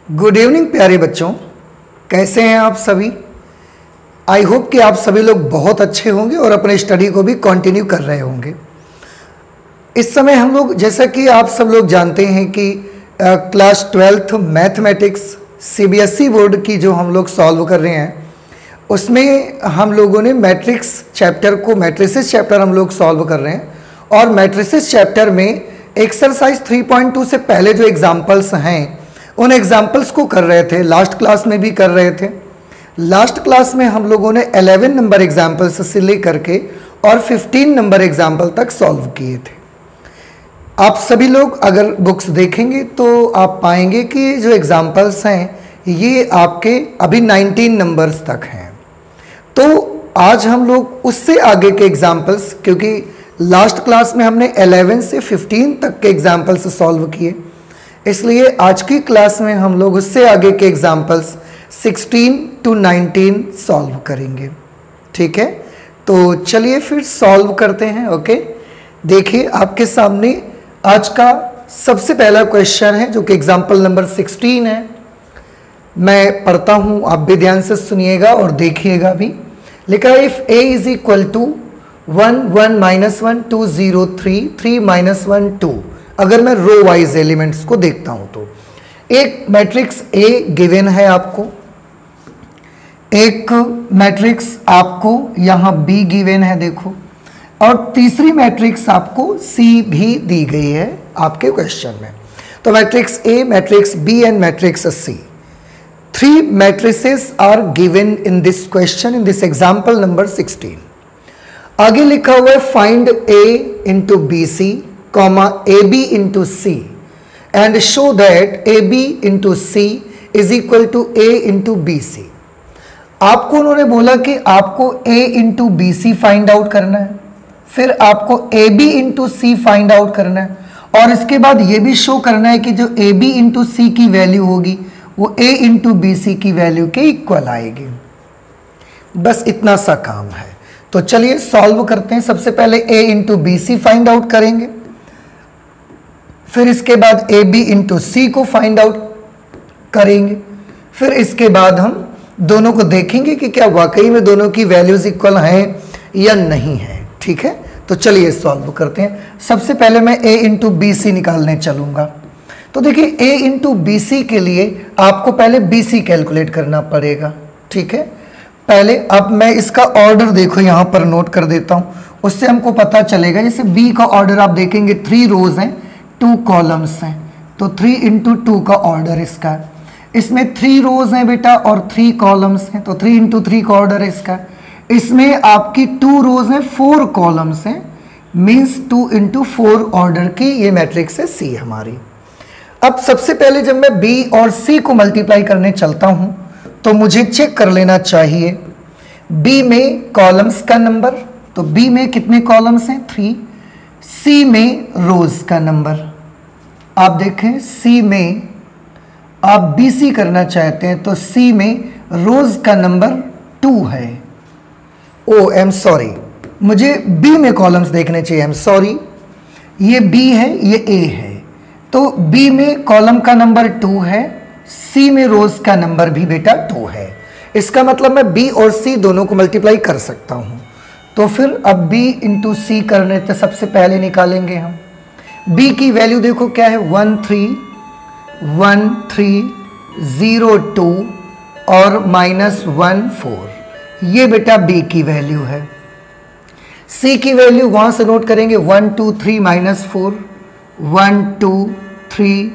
Good evening प्यारे बच्चों, कैसे हैं आप सभी। आई होप कि आप सभी लोग बहुत अच्छे होंगे और अपने स्टडी को भी कंटिन्यू कर रहे होंगे। इस समय हम लोग, जैसा कि आप सब लोग जानते हैं कि class 12th mathematics CBSE board की जो हम लोग सॉल्व कर रहे हैं, उसमें हम लोगों ने मैट्रिक्स चैप्टर को, मैट्रिसेस चैप्टर हम लोग सॉल्व कर रहे हैं। और मैट्रिसेस चैप्टर में एक्सरसाइज 3.2 से पहले जो एग्जाम्पल्स हैं उन एग्जाम्पल्स को कर रहे थे। लास्ट क्लास में भी कर रहे थे। लास्ट क्लास में हम लोगों ने 11 नंबर एग्जाम्पल्स से लेकर के और 15 नंबर एग्जाम्पल तक सॉल्व किए थे। आप सभी लोग अगर बुक्स देखेंगे तो आप पाएंगे कि जो एग्जाम्पल्स हैं ये आपके अभी 19 नंबर्स तक हैं। तो आज हम लोग उससे आगे के एग्जाम्पल्स, क्योंकि लास्ट क्लास में हमने 11 से 15 तक के एग्जाम्पल्स सॉल्व किए, इसलिए आज की क्लास में हम लोग उससे आगे के एग्जाम्पल्स 16 to 19 सॉल्व करेंगे। ठीक है, तो चलिए फिर सॉल्व करते हैं। ओके, देखिए आपके सामने आज का सबसे पहला क्वेश्चन है जो कि एग्जाम्पल नंबर 16 है। मैं पढ़ता हूँ, आप भी ध्यान से सुनिएगा और देखिएगा भी। लिखा है if a is equal to 1 1 -1 2 0 3 3 -1 2। अगर मैं रो वाइज एलिमेंट्स को देखता हूं तो एक मैट्रिक्स A गिवन है आपको, एक मैट्रिक्स आपको यहां B गिवन है देखो, और तीसरी मैट्रिक्स आपको C भी दी गई है आपके क्वेश्चन में। तो matrix A, matrix B and matrix C, 3 matrices are given in this question, in this example number 16। आगे लिखा हुआ है find A into B C, AB into C and show that AB into C is equal to A into BC। आपको उन्होंने बोला कि आपको A into BC find out करना है, फिर आपको AB into C find out करना है, और इसके बाद ये भी शो करना है कि जो AB into C की वैल्यू होगी वो A into BC की वैल्यू के इक्वल आएगी। बस इतना सा काम है। तो चलिए सॉल्व करते हैं। सबसे पहले A into BC find out करेंगे, फिर इसके बाद AB इंटू C को फाइंड आउट करेंगे, फिर इसके बाद हम दोनों को देखेंगे कि क्या वाकई में दोनों की वैल्यूज इक्वल हैं या नहीं है। ठीक है, तो चलिए सॉल्व करते हैं। सबसे पहले मैं A इंटू BC निकालने चलूंगा। तो देखिए A इंटू BC के लिए आपको पहले BC कैलकुलेट करना पड़ेगा। ठीक है, पहले अब मैं इसका ऑर्डर देखो यहाँ पर नोट कर देता हूँ, उससे हमको पता चलेगा। जैसे B का ऑर्डर आप देखेंगे 3 रोज हैं, 2 कॉलम्स हैं, तो 3 इंटू 2 का ऑर्डर इसका। इसमें 3 रोज हैं बेटा और 3 कॉलम्स हैं, तो 3 इंटू 3 का ऑर्डर है इसका। इसमें आपकी 2 रोज हैं, 4 कॉलम्स हैं, मीन्स 2 इंटू 4 ऑर्डर की ये मैट्रिक्स है C हमारी। अब सबसे पहले जब मैं B और C को मल्टीप्लाई करने चलता हूं तो मुझे चेक कर लेना चाहिए B में कॉलम्स का नंबर, तो B में कितने कॉलम्स हैं 3, C में रोज का नंबर। आप देखें C में आप BC करना चाहते हैं तो C में रोज का नंबर 2 है। ओ आई एम सॉरी, मुझे B में कॉलम्स देखने चाहिए, आई एम सॉरी। ये B है, ये A है, तो B में कॉलम का नंबर 2 है, C में रोज का नंबर भी बेटा 2 है। इसका मतलब मैं B और C दोनों को मल्टीप्लाई कर सकता हूं। तो फिर अब B इंटू C करने तो सबसे पहले निकालेंगे हम। B की वैल्यू देखो क्या है, 1 3 1 3 0 2 और -1 4। ये बेटा B की वैल्यू है। C की वैल्यू वहां से नोट करेंगे 1 2 3 -4 1 2 3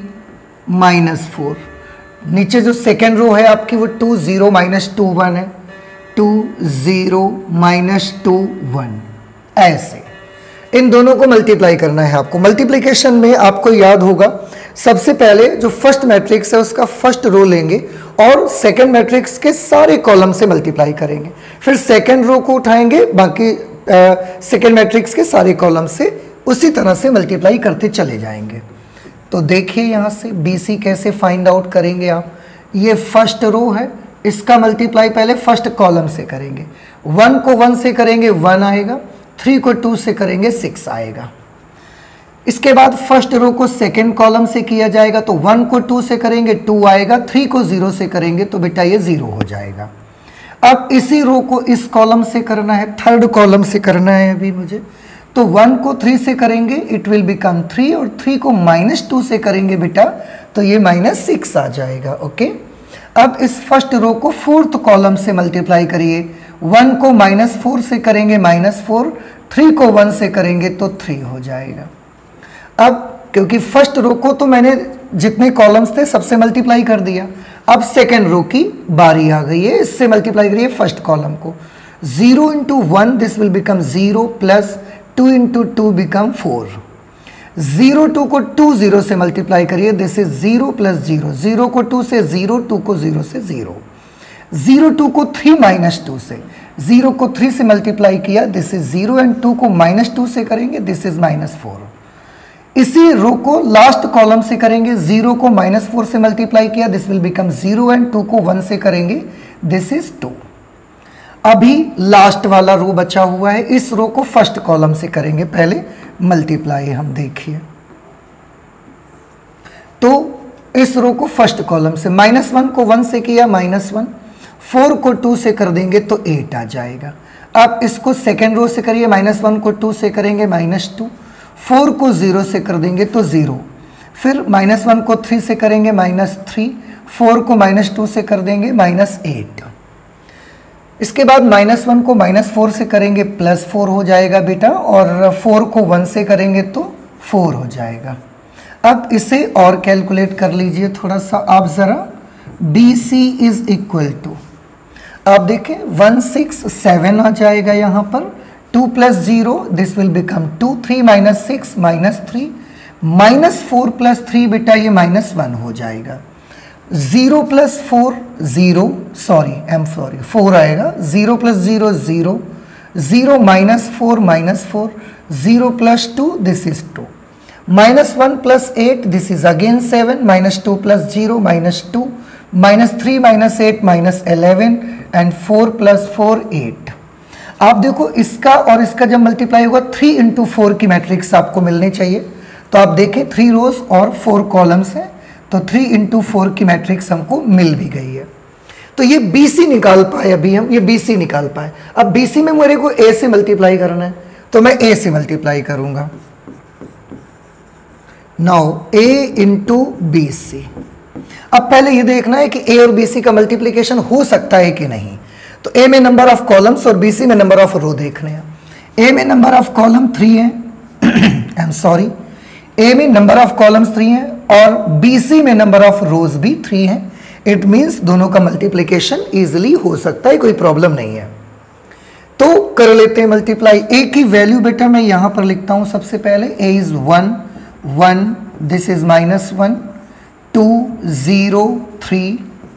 -4। नीचे जो सेकेंड रो है आपकी वो 2 0 -2 1 है, 2 0 -2 1। ऐसे इन दोनों को मल्टीप्लाई करना है आपको। मल्टीप्लिकेशन में आपको याद होगा सबसे पहले जो फर्स्ट मैट्रिक्स है उसका फर्स्ट रो लेंगे और सेकंड मैट्रिक्स के सारे कॉलम से मल्टीप्लाई करेंगे, फिर सेकंड रो को उठाएंगे, बाकी सेकंड मैट्रिक्स के सारे कॉलम से उसी तरह से मल्टीप्लाई करते चले जाएंगे। तो देखिए यहाँ से BC कैसे फाइंड आउट करेंगे आप। ये फर्स्ट रो है, इसका मल्टीप्लाई पहले फर्स्ट कॉलम से करेंगे। 1 को 1 से करेंगे 1 आएगा, 3 को 2 से करेंगे 6 आएगा। इसके बाद फर्स्ट रो को सेकेंड कॉलम से किया जाएगा, तो 1 को 2 से करेंगे 2 आएगा, 3 को 0 से करेंगे तो बेटा ये 0 हो जाएगा। अब इसी रो को इस कॉलम से करना है, थर्ड कॉलम से करना है अभी मुझे, तो 1 को 3 से करेंगे इट विल बिकम 3, और 3 को -2 से करेंगे बेटा तो ये -6 आ जाएगा। ओके, अब इस फर्स्ट रो को फोर्थ कॉलम से मल्टीप्लाई करिए, 1 को -4 से करेंगे -4, 3 को 1 से करेंगे तो 3 हो जाएगा। अब क्योंकि फर्स्ट रो को तो मैंने जितने कॉलम्स थे सबसे मल्टीप्लाई कर दिया, अब सेकेंड रो की बारी आ गई है, इससे मल्टीप्लाई करिए फर्स्ट कॉलम को। 0 × 1 this will become 0 plus 2 × 2 become 4। 0 2 को 2 0 से मल्टीप्लाई करिए, दिस इज 0 प्लस 0, 0 को 2 से 0, 2 को 0 से 0, 0 2 को 3 -2 से, 0 को 3 से मल्टीप्लाई किया, दिस इज 0 एंड 2 को -2 से करेंगे, दिस इज -4। इसी रो को लास्ट कॉलम से करेंगे, 0 को -4 से मल्टीप्लाई किया, दिस विल बिकम 0 एंड 2 को 1 से करेंगे, दिस इज 2। अभी लास्ट वाला रो बचा हुआ है, इस रो को फर्स्ट कॉलम से करेंगे पहले मल्टीप्लाई, हम देखिए तो इस रो को फर्स्ट कॉलम से, -1 को 1 से किया -1, 4 को 2 से कर देंगे तो 8 आ जाएगा। अब इसको सेकेंड रो से करिए, -1 को 2 से करेंगे -2, 4 को 0 से कर देंगे तो 0, फिर -1 को 3 से करेंगे -3, 4 को -2 से कर देंगे -8। इसके बाद -1 को -4 से करेंगे +4 हो जाएगा बेटा, और 4 को 1 से करेंगे तो 4 हो जाएगा। अब इसे और कैलकुलेट कर लीजिए थोड़ा सा आप ज़रा, BC इज इक्वल टू, आप देखें 167 आ जाएगा यहाँ पर, 2 + 0 दिस विल बिकम 2, 3 - 6 -3, -4 + 3 बेटा ये -1 हो जाएगा, 0 + 4 0, सॉरी 4 आएगा, 0 + 0 0, 0 -4 -4, 0 + 2 this is 2, -1 + 8 this is again 7, -2 + 0 -2, -3 - 8 -11 and 4 + 4 8। आप देखो इसका और इसका जब मल्टीप्लाई होगा 3 × 4 की मैट्रिक्स आपको मिलनी चाहिए, तो आप देखें 3 रोज और 4 कॉलम्स हैं, तो 3 × 4 की मैट्रिक्स हमको मिल भी गई है। तो ये BC निकाल पाए, अभी हम ये BC निकाल पाए। अब BC में मेरे को A से मल्टीप्लाई करना है, तो मैं A से मल्टीप्लाई करूंगा। Now A × BC। अब पहले ये देखना है कि A और BC का मल्टीप्लिकेशन हो सकता है कि नहीं, तो A में नंबर ऑफ कॉलम्स और BC में नंबर ऑफ रो देखने हैं। A में नंबर ऑफ कॉलम 3 है, आई एम सॉरी, A में नंबर ऑफ कॉलम्स 3 है और BC में नंबर ऑफ रोज भी 3 है। इट मीन्स दोनों का मल्टीप्लिकेशन इजीली हो सकता है, कोई प्रॉब्लम नहीं है। तो कर लेते हैं मल्टीप्लाई। A की वैल्यू बेटा मैं यहां पर लिखता हूं सबसे पहले, A इज 1 1, दिस इज -1, 2 0 3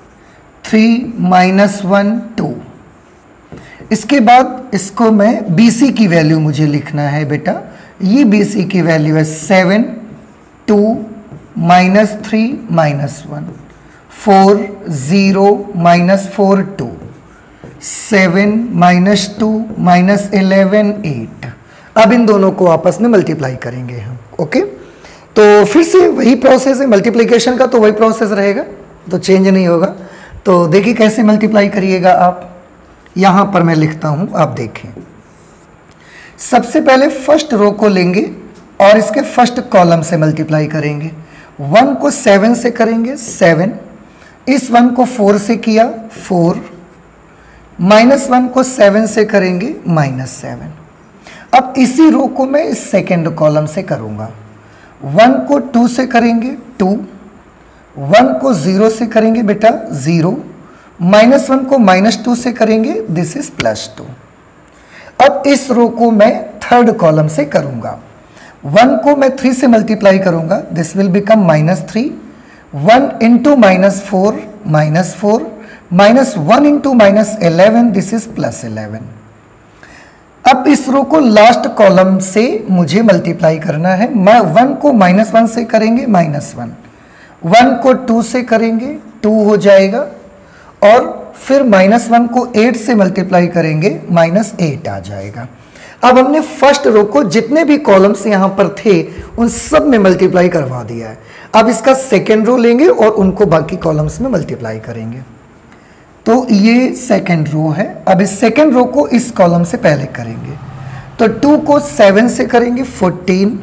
3 -1 2। इसके बाद इसको मैं BC की वैल्यू मुझे लिखना है बेटा, ये BC की वैल्यू है 7 2 -3 -1, 4 0 -4 2, 7 -2 -11 8। अब इन दोनों को आपस में मल्टीप्लाई करेंगे हम। ओके, तो फिर से वही प्रोसेस है मल्टीप्लिकेशन का, तो वही प्रोसेस रहेगा, तो चेंज नहीं होगा। तो देखिए कैसे मल्टीप्लाई करिएगा आप, यहाँ पर मैं लिखता हूँ, आप देखें। सबसे पहले फर्स्ट रो को लेंगे और इसके फर्स्ट कॉलम से मल्टीप्लाई करेंगे। 1 को 7 से करेंगे 7, इस 1 को 4 से किया 4, -1 को 7 से करेंगे -7। अब इसी रो को मैं इस सेकेंड कॉलम से करूँगा। 1 को 2 से करेंगे 2, 1 को 0 से करेंगे बेटा 0, -1 को -2 से करेंगे, दिस इज +2। अब इस रो को मैं थर्ड कॉलम से करूंगा। 1 को मैं 3 से मल्टीप्लाई करूंगा, this will become -3, 1 × -4 -4, -1 × -11 this is +11। अब इस रो को लास्ट कॉलम से मुझे मल्टीप्लाई करना है। मैं 1 को -1 से करेंगे -1, 1 को 2 से करेंगे 2 हो जाएगा, और फिर -1 को 8 से मल्टीप्लाई करेंगे -8 आ जाएगा। अब हमने फर्स्ट रो को जितने भी कॉलम्स यहां पर थे उन सब में मल्टीप्लाई करवा दिया है। अब इसका सेकेंड रो लेंगे और उनको बाकी कॉलम्स में मल्टीप्लाई करेंगे। तो ये सेकेंड रो है। अब इस सेकेंड रो को इस कॉलम से पहले करेंगे। तो 2 को 7 से करेंगे 14,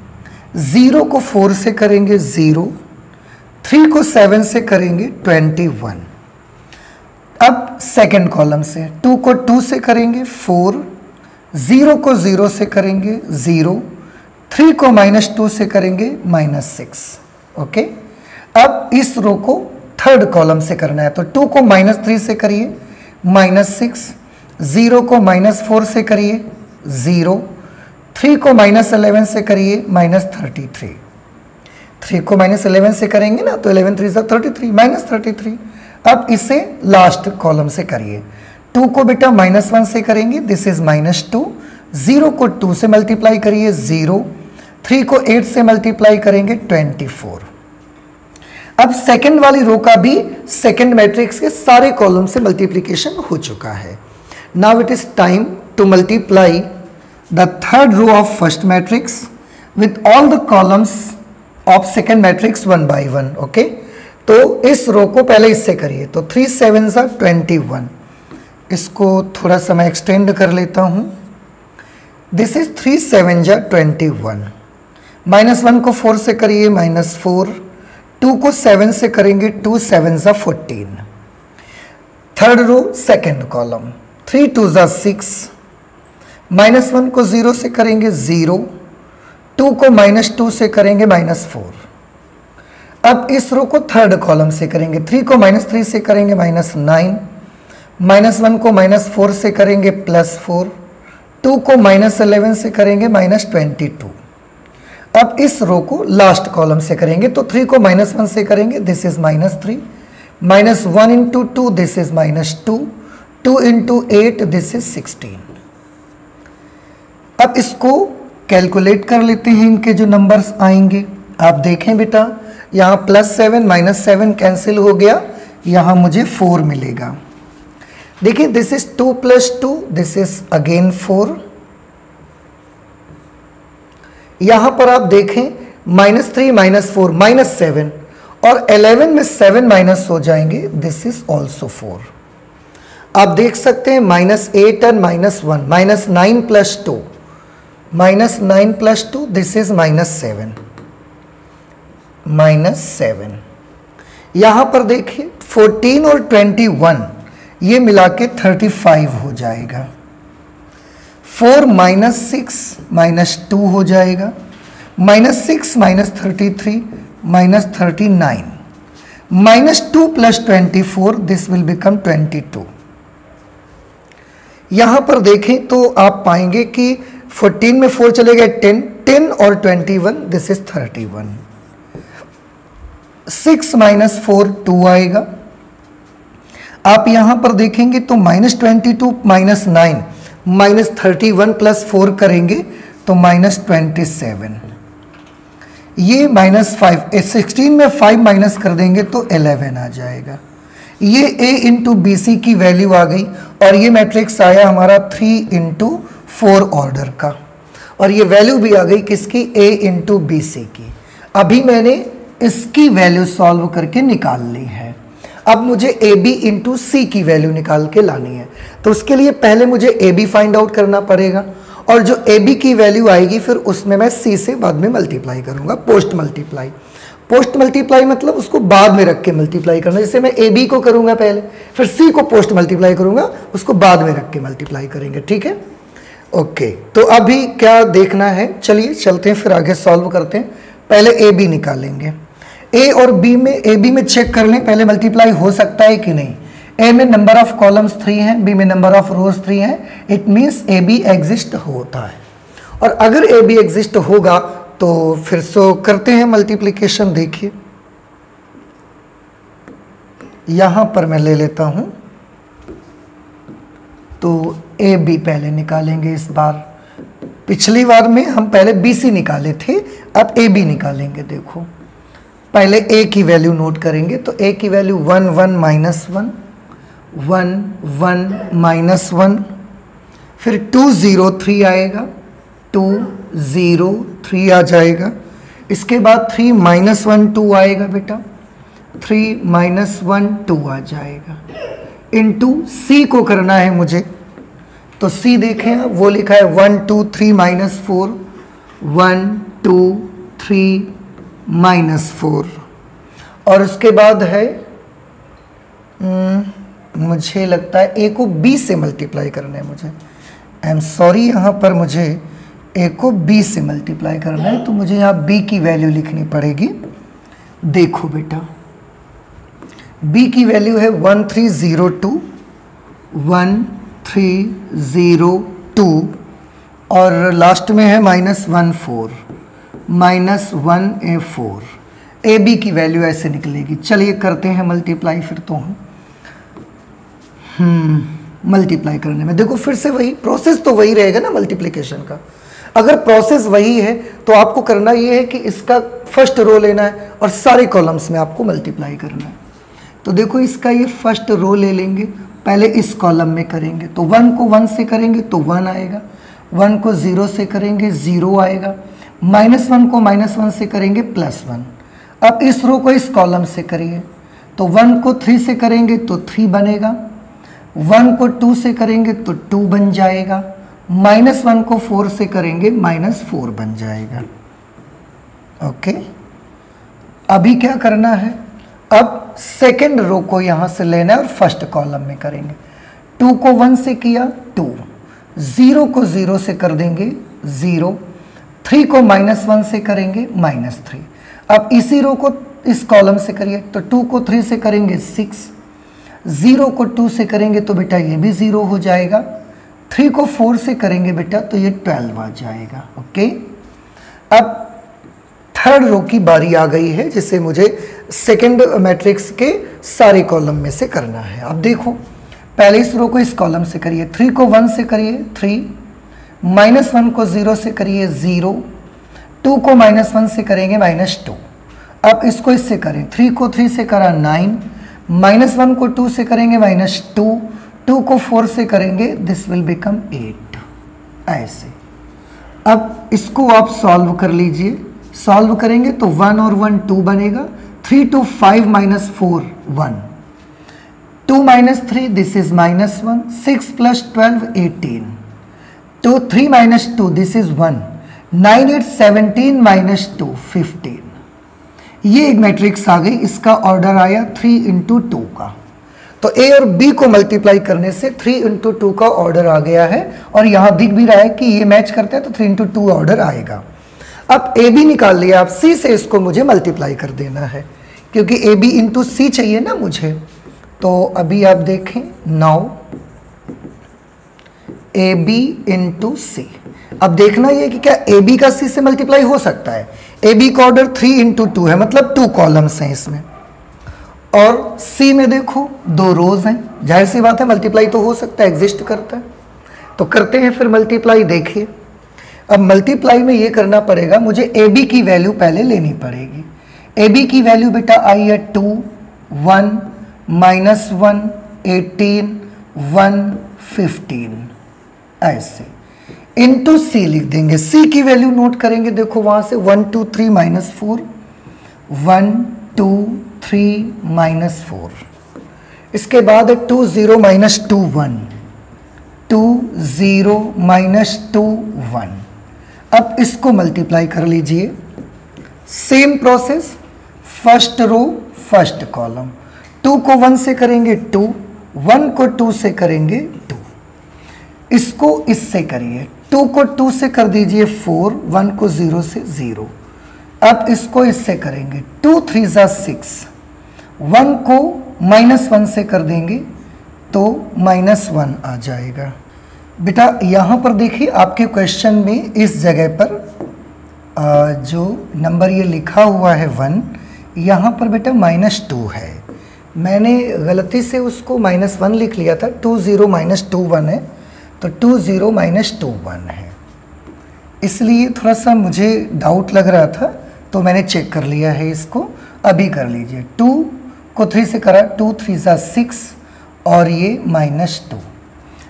0 को 4 से करेंगे 0, 3 को 7 से करेंगे 21। अब सेकेंड कॉलम से 2 को 2 से करेंगे 4, 0 को 0 से करेंगे 0, 3 को -2 से करेंगे -6। ओके, अब इस रो को थर्ड कॉलम से करना है। तो 2 को -3 से करिए -6, 0 को -4 से करिए 0, 3 को -11 से करिए -33। 3 को -11 से करेंगे ना तो 11 3 33 -33। अब इसे लास्ट कॉलम से करिए। 2 को बेटा -1 से करेंगे, दिस इज -2, 0 को 2 से मल्टीप्लाई करिए 0, 3 को 8 से मल्टीप्लाई करेंगे 24। अब सेकंड वाली रो का भी सेकंड मैट्रिक्स के सारे कॉलम से मल्टीप्लिकेशन हो चुका है। Now it is time to multiply the third row of first matrix with all the columns of second matrix one by one. Okay, तो इस रो को पहले इससे करिए। तो 3 7 21, इसको थोड़ा सा मैं एक्सटेंड कर लेता हूं। दिस इज 3 7 21, -1 को 4 से करिए -4, 2 को 7 से करेंगे 2 7 14। थर्ड रो सेकेंड कॉलम 3 2 6, -1 को 0 से करेंगे 0, 2 को -2 से करेंगे -4। अब इस रो को थर्ड कॉलम से करेंगे। 3 को -3 से करेंगे -9, -1 को -4 से करेंगे +4, 2 को -11 से करेंगे -22। अब इस रो को लास्ट कॉलम से करेंगे। तो 3 को -1 से करेंगे, this is -3, -1 into 2 this is -2, 2 into 8 this is 16। अब इसको कैलकुलेट कर लेते हैं, इनके जो नंबर्स आएंगे। आप देखें बेटा, यहाँ +7 -7 कैंसिल हो गया, यहाँ मुझे 4 मिलेगा। देखिए this is 2 + 2, this is again 4। यहां पर आप देखें -3 -4 -7 और 11 में 7 माइनस हो जाएंगे, दिस इज ऑल्सो 4। आप देख सकते हैं -8 और -1, -9 + 2, -9 + 2 दिस इज -7, -7। यहां पर देखिए 14 और 21 ये मिला के 35 हो जाएगा। 4 -6 -2 हो जाएगा, -6 -33 -39, -2 + 24 दिस विल बिकम 22। यहां पर देखें तो आप पाएंगे कि 14 में 4 चले गए 10, 10 और 21 दिस इज 31। 6 - 4 2 आएगा। आप यहां पर देखेंगे तो -22 -9 -31 + 4 करेंगे तो -27। ये -5, 16 में 5 माइनस कर देंगे तो 11 आ जाएगा। ये a इंटू बी सी की वैल्यू आ गई और ये मैट्रिक्स आया हमारा 3 × 4 ऑर्डर का, और ये वैल्यू भी आ गई किसकी, a इंटू बी सी की। अभी मैंने इसकी वैल्यू सॉल्व करके निकाल ली है। अब मुझे ए बी इंटू सी की वैल्यू निकाल के लानी है। तो उसके लिए पहले मुझे ए बी फाइंड आउट करना पड़ेगा, और जो ए बी की वैल्यू आएगी फिर उसमें मैं सी से बाद में मल्टीप्लाई करूंगा, पोस्ट मल्टीप्लाई। पोस्ट मल्टीप्लाई मतलब उसको बाद में रख के मल्टीप्लाई करना। जैसे मैं ए बी को करूंगा पहले, फिर सी को पोस्ट मल्टीप्लाई करूंगा, उसको बाद में रख के मल्टीप्लाई करेंगे। ठीक है, ओके। तो अभी क्या देखना है, चलिए चलते हैं फिर आगे सॉल्व करते हैं। पहले ए बी निकालेंगे। ए और बी में, ए बी में चेक कर लें पहले मल्टीप्लाई हो सकता है कि नहीं। ए में नंबर ऑफ कॉलम्स 3 हैं, बी में नंबर ऑफ रोज 3 हैं, it means A B exist होता है। और अगर ए बी एग्जिस्ट होगा तो फिर सो करते हैं मल्टीप्लिकेशन। देखिए यहां पर मैं ले लेता हूं, तो ए बी पहले निकालेंगे इस बार। पिछली बार में हम पहले बी सी निकाले थे, अब ए बी निकालेंगे। देखो पहले a की वैल्यू नोट करेंगे, तो a की वैल्यू 1 1 -1 1 1 -1 फिर 203 आएगा, 203 आ जाएगा। इसके बाद 3 - 1 2 आएगा बेटा, 3 - 1 2 आ जाएगा। इनटू सी को करना है मुझे, तो सी देखें आप, वो लिखा है 1 2 3 - 4, 1 2 3 -4। और उसके बाद है मुझे लगता है ए को बी से मल्टीप्लाई करना है मुझे। आई एम सॉरी, यहाँ पर मुझे ए को बी से मल्टीप्लाई करना है, तो मुझे यहाँ बी की वैल्यू लिखनी पड़ेगी। देखो बेटा, बी की वैल्यू है 1302, 1302 और लास्ट में है -14, -1A4। ए बी की वैल्यू ऐसे निकलेगी। चलिए करते हैं मल्टीप्लाई फिर तो हम मल्टीप्लाई करने में देखो फिर से वही प्रोसेस तो वही रहेगा ना मल्टीप्लिकेशन का। अगर प्रोसेस वही है तो आपको करना ये है कि इसका फर्स्ट रो लेना है और सारे कॉलम्स में आपको मल्टीप्लाई करना है। तो देखो इसका ये फर्स्ट रो ले लेंगे, पहले इस कॉलम में करेंगे तो 1 को 1 से करेंगे तो 1 आएगा, 1 को 0 से करेंगे 0 आएगा, -1 को -1 से करेंगे +1। अब इस रो को इस कॉलम से करिए, तो 1 को 3 से करेंगे तो 3 बनेगा, 1 को 2 से करेंगे तो 2 बन जाएगा, -1 को 4 से करेंगे -4 बन जाएगा। ओके, अभी क्या करना है, अब सेकेंड रो को यहाँ से लेना है और फर्स्ट कॉलम में करेंगे। 2 को 1 से किया 2, 0 को 0 से कर देंगे 0, 3 को -1 से करेंगे -3। अब इसी रो को इस कॉलम से करिए, तो 2 को 3 से करेंगे 6, 0 को 2 से करेंगे तो बेटा ये भी 0 हो जाएगा, 3 को 4 से करेंगे बेटा तो ये 12 आ जाएगा। ओके, अब थर्ड रो की बारी आ गई है जिसे मुझे सेकंड मैट्रिक्स के सारे कॉलम में से करना है। अब देखो पहले इस रो को इस कॉलम से करिए, 3 को 1 से करिए 3, -1 को 0 से करिए 0, 2 को -1 से करेंगे -2। अब इसको इससे करें, 3 को 3 से करा 9, -1 को 2 से करेंगे -2, 2 को 4 से करेंगे दिस विल बिकम 8। ऐसे अब इसको आप सॉल्व कर लीजिए, सॉल्व करेंगे तो 1 और 1 2 बनेगा, 3 to 5 -4 1, 2 - 3 this is -1, 6 + 12 18, 2 3 - 2 this is 1, 9 8 17 -2 15। ये एक मैट्रिक्स आ गई, इसका ऑर्डर आया 3 × 2 का। तो ए और बी को मल्टीप्लाई करने से 3 × 2 का ऑर्डर आ गया है और यहाँ दिख भी रहा है कि ये मैच करता है तो 3 × 2 ऑर्डर आएगा। अब ए बी निकाल लिया, अब सी से इसको मुझे मल्टीप्लाई कर देना है क्योंकि ए बी × सी चाहिए ना मुझे। तो अभी आप देखें, नाउ ए बी × सी। अब देखना ये कि क्या ए बी का सी से मल्टीप्लाई हो सकता है। ए बी का ऑर्डर 3 × 2 है, मतलब 2 कॉलम्स हैं इसमें, और सी में देखो 2 रोज हैं, जाहिर सी बात है मल्टीप्लाई तो हो सकता है, एग्जिस्ट करता है। तो करते हैं फिर मल्टीप्लाई। देखिए अब मल्टीप्लाई में ये करना पड़ेगा, मुझे ए बी की वैल्यू पहले लेनी पड़ेगी। ए बी की वैल्यू बेटा आई है 2 1 -1 18 1 15। ऐसे इनटू सी लिख देंगे, सी की वैल्यू नोट करेंगे, देखो वहां से 1 2 3 -4, 1 2 3 -4। इसके बाद 2 0 -2 1, 2 0 -2 1। अब इसको मल्टीप्लाई कर लीजिए, same process, first row first column. 2 को 1 से करेंगे 2, 1 को 2 से करेंगे 2। इसको इससे करिए, 2 को 2 से कर दीजिए 4, 1 को 0 से 0। अब इसको इससे करेंगे, 2 3 6, 1 को -1 से कर देंगे तो -1 आ जाएगा। बेटा यहाँ पर देखिए आपके क्वेश्चन में इस जगह पर जो नंबर ये लिखा हुआ है 1, यहाँ पर बेटा -2 है। मैंने गलती से उसको -1 लिख लिया था, 2 0 -2 1 है, तो 2 0 -2 1 है, इसलिए थोड़ा सा मुझे डाउट लग रहा था तो मैंने चेक कर लिया है इसको। अभी कर लीजिए, 2 को 3 से करा, 2 3 6 और ये -2,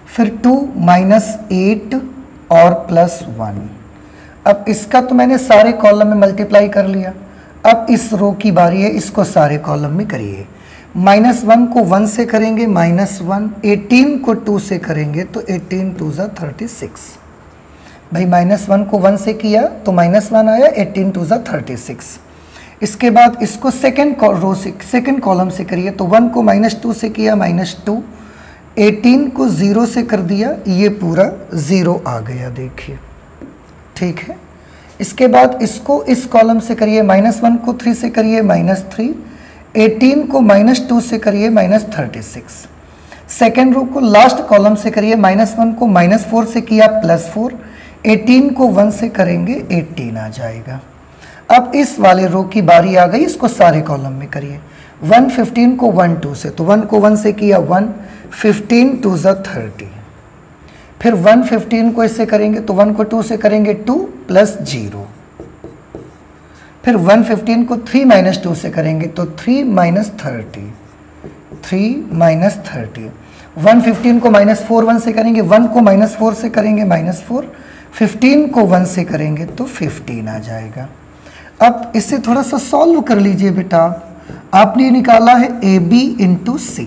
फिर 2 -8 और +1। अब इसका तो मैंने सारे कॉलम में मल्टीप्लाई कर लिया। अब इस रो की बारी है, इसको सारे कॉलम में करिए। -1 को 1 से करेंगे -1, 18 को 2 से करेंगे तो 18 2 ज़ा 36। भाई -1 को 1 से किया तो -1 आया, 18 2 ज़ा 36। इसके बाद इसको सेकंड रो से सेकंड कॉलम से करिए तो 1 को -2 से किया -2, 18 को 0 से कर दिया, ये पूरा 0 आ गया, देखिए, ठीक है। इसके बाद इसको इस कॉलम से करिए, -1 को 3 से करिए -3, 18 को -2 से करिए -36। सेकेंड रो को लास्ट कॉलम से करिए, -1 को -4 से किया +4, 18 को 1 से करेंगे 18 आ जाएगा। अब इस वाले रो की बारी आ गई, इसको सारे कॉलम में करिए। 115 को 1 2 से, तो 1 को 1 से किया 1, 15 2 ज़ा 30। फिर 115 को इससे करेंगे तो 1 को 2 से करेंगे 2 + 0। फिर 115 को 3 - 2 से करेंगे तो 3 - 30, 3 - 30। 115 को -4 1 से करेंगे, 1 को -4 से करेंगे -4, 15 को 1 से करेंगे तो 15 आ जाएगा। अब इसे थोड़ा सा सॉल्व कर लीजिए बेटा। आपने निकाला है AB × C।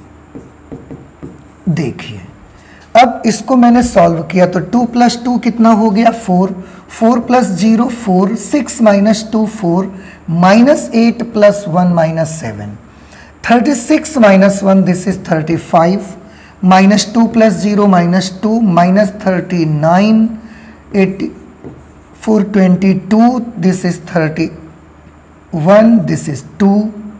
देखिए, अब इसको मैंने सॉल्व किया तो 2 + 2 कितना हो गया 4, 4 + 0 4, 6 - 2 4, -8 + 1 -7, 36 - 1 this is 35, -2 + 0 -2, -39, 84 22, this is 31, this is 2,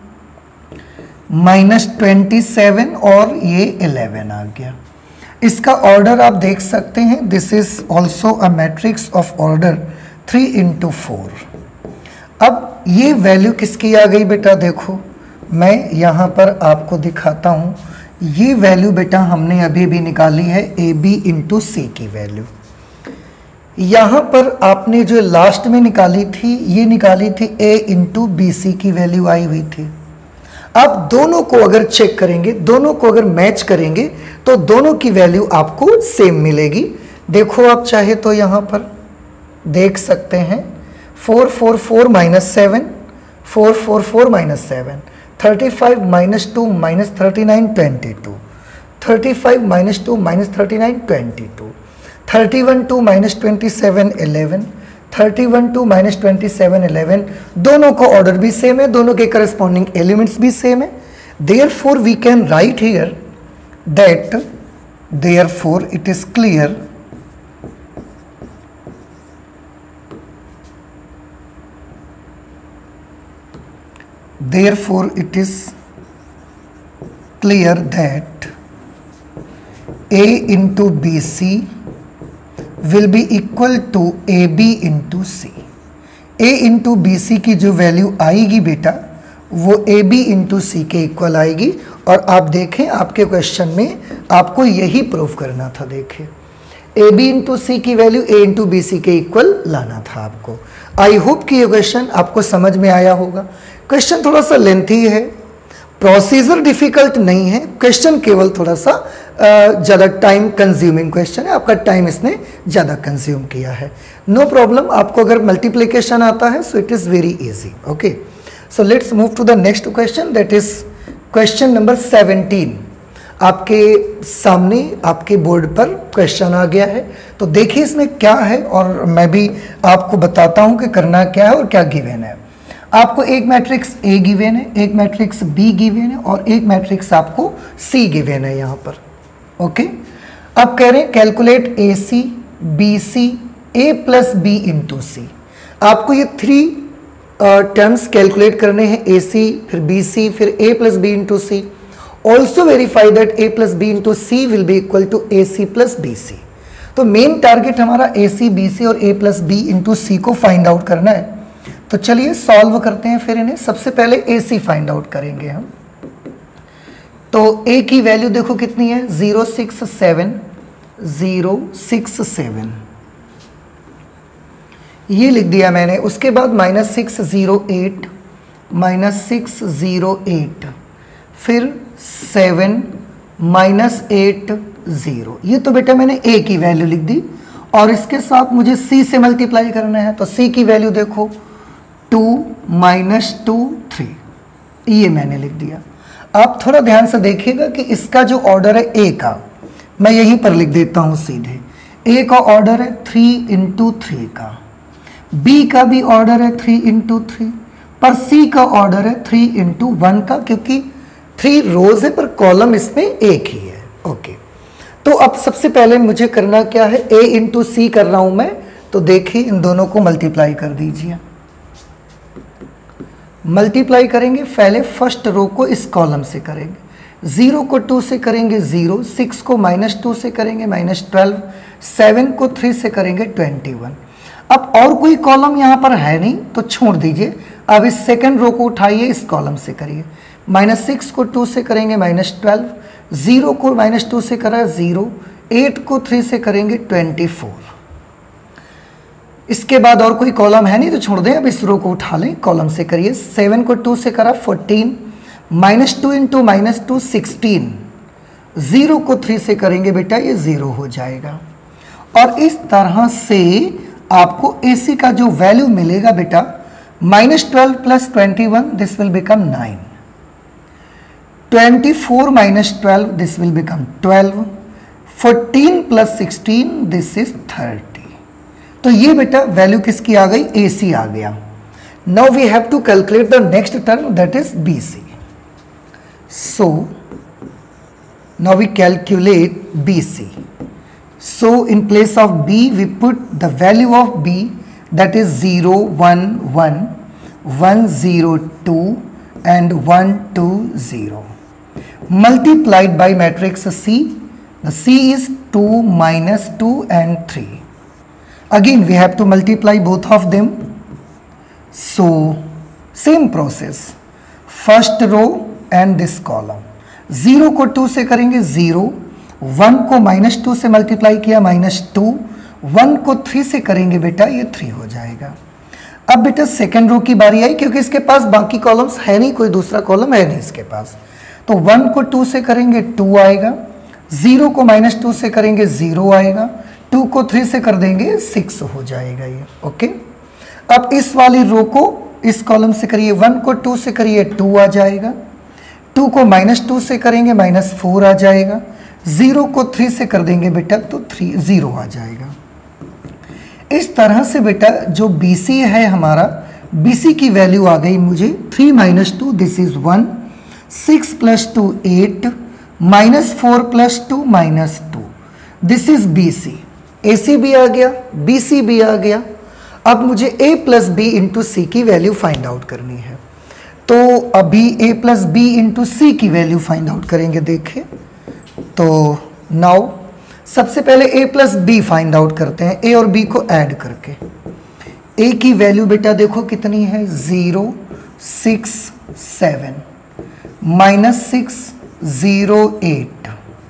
-27 और ये 11 आ गया। इसका ऑर्डर आप देख सकते हैं, this is also a matrix of order 3 × 4। अब ये वैल्यू किसकी आ गई बेटा, देखो मैं यहाँ पर आपको दिखाता हूँ। ये वैल्यू बेटा हमने अभी भी निकाली है AB × C की वैल्यू। यहाँ पर आपने जो लास्ट में निकाली थी, ये निकाली थी A × BC की वैल्यू आई हुई थी। अब दोनों को अगर चेक करेंगे, दोनों को अगर मैच करेंगे तो दोनों की वैल्यू आपको सेम मिलेगी। देखो आप चाहे तो यहाँ पर देख सकते हैं 4 4 4 -7, 4 4 4 -7, 35 - 2 -39 22, 35 - 2 -39 22, 31 2 -27 11, 31 2 -27 11। दोनों का ऑर्डर भी सेम है, दोनों के करस्पॉन्डिंग एलिमेंट्स भी सेम है। Therefore we can write here that therefore it is clear therefore it is clear that A × BC will be equal to AB × C। A × BC की जो वैल्यू आएगी बेटा वो AB × C के equal आएगी। और आप देखें आपके क्वेश्चन में आपको यही प्रूफ करना था। देखें AB × C की वैल्यू A × BC के इक्वल लाना था आपको। आई होप कि ये क्वेश्चन आपको समझ में आया होगा। क्वेश्चन थोड़ा सा लेंथी है, प्रोसीजर डिफिकल्ट नहीं है, क्वेश्चन केवल थोड़ा सा ज़्यादा टाइम कंज्यूमिंग क्वेश्चन है, आपका टाइम इसने ज़्यादा कंज्यूम किया है। नो प्रॉब्लम, आपको अगर मल्टीप्लिकेशन आता है so it is very easy. Okay, so let's move to the next question, that is question number 17। आपके सामने आपके बोर्ड पर क्वेश्चन आ गया है, तो देखिए इसमें क्या है और मैं भी आपको बताता हूँ कि करना क्या है और क्या गिवन है। आपको एक मैट्रिक्स A गिवन है, एक मैट्रिक्स B गिवन है और एक मैट्रिक्स आपको C गिवन है यहाँ पर। ओके, अब कह रहे हैं calculate AC BC A + B × C। आपको ये 3 टर्म्स कैलकुलेट करने हैं, AC फिर BC फिर A + B × C। Also verify that A + B × C will be equal to AC + BC। तो मेन टारगेट हमारा AC BC और A + B × C को फाइंड आउट करना है। तो चलिए सॉल्व करते हैं फिर इन्हें। सबसे पहले AC फाइंड आउट करेंगे हम। तो A की वैल्यू देखो कितनी है 067, 067 ये लिख दिया मैंने। उसके बाद -608, -608 फिर 7, -8, 0। ये तो बेटा मैंने a की वैल्यू लिख दी और इसके साथ मुझे c से मल्टीप्लाई करना है, तो c की वैल्यू देखो 2 - 2 3, ये मैंने लिख दिया। आप थोड़ा ध्यान से देखिएगा कि इसका जो ऑर्डर है a का, मैं यहीं पर लिख देता हूँ सीधे। a का ऑर्डर है 3 × 3 का, b का भी ऑर्डर है 3 × 3, पर c का ऑर्डर है 3 × 1 का, क्योंकि 3 रोज है पर कॉलम इसमें एक ही है। ओके, तो अब सबसे पहले मुझे करना क्या है, a × c कर रहा हूं मैं, तो देखिए इन दोनों को मल्टीप्लाई कर दीजिए। मल्टीप्लाई करेंगे, पहले फर्स्ट रो को इस कॉलम से करेंगे, 0 को 2 से करेंगे 0, 6 को -2 से करेंगे -12, 7 को 3 से करेंगे 21। अब और कोई कॉलम यहाँ पर है नहीं तो छोड़ दीजिए। अब इस सेकंड रो को उठाइए, इस कॉलम से करिए, -6 को 2 से करेंगे -12, 0 को -2 से करा 0, 8 को 3 से करेंगे 24। इसके बाद और कोई कॉलम है नहीं तो छोड़ दें। अब इस रो को उठा लें, कॉलम से करिए, 7 को 2 से करा 14, -2 × -2 16, 0 को 3 से करेंगे बेटा ये 0 हो जाएगा। और इस तरह से आपको AC का जो वैल्यू मिलेगा बेटा, -12 + 21 this will become 9, 24 - 12 this will become 12, 14 + 16 this is 30। तो ये बेटा वैल्यू किसकी आ गई, AC आ गया। Now we have to calculate the next term, that is BC। So now we calculate BC। So in place of B we put the value of B, that is 0 1 1 1 0 2 and 1 2 0, multiplied by matrix C. The C is 2 - 2 and 3. Again we have to multiply both of them. So same process, first row and this column, 0 को 2 से करेंगे 0, 1 को -2 से multiply किया -2, 1 को 3 से करेंगे बेटा ये 3 हो जाएगा। अब बेटा सेकंड रो की बारी आई, क्योंकि इसके पास बाकी कॉलम्स है नहीं, कोई दूसरा कॉलम है नहीं इसके पास, तो 1 को 2 से करेंगे 2 आएगा, 0 को -2 से करेंगे 0 आएगा, 2 को 3 से कर देंगे 6 हो जाएगा ये। ओके, अब इस वाली रो को इस कॉलम से करिए, 1 को 2 से करिए 2 आ जाएगा, 2 को -2 से करेंगे -4 आ जाएगा, 0 को 3 से कर देंगे बेटा तो 0 आ जाएगा। इस तरह से बेटा जो BC है हमारा, BC की वैल्यू आ गई मुझे 3 - 2 this is 1, 6 + 2 8, -4 + 2 -2 this is BC। AC भी आ गया, BC भी आ गया। अब मुझे A + B × C की वैल्यू फाइंड आउट करनी है, तो अभी A + B × C की वैल्यू फाइंड आउट करेंगे। देखिए, तो नाउ सबसे पहले A + B फाइंड आउट करते हैं, A और B को ऐड करके। A की वैल्यू बेटा देखो कितनी है, 0 6 7, -6 0 8,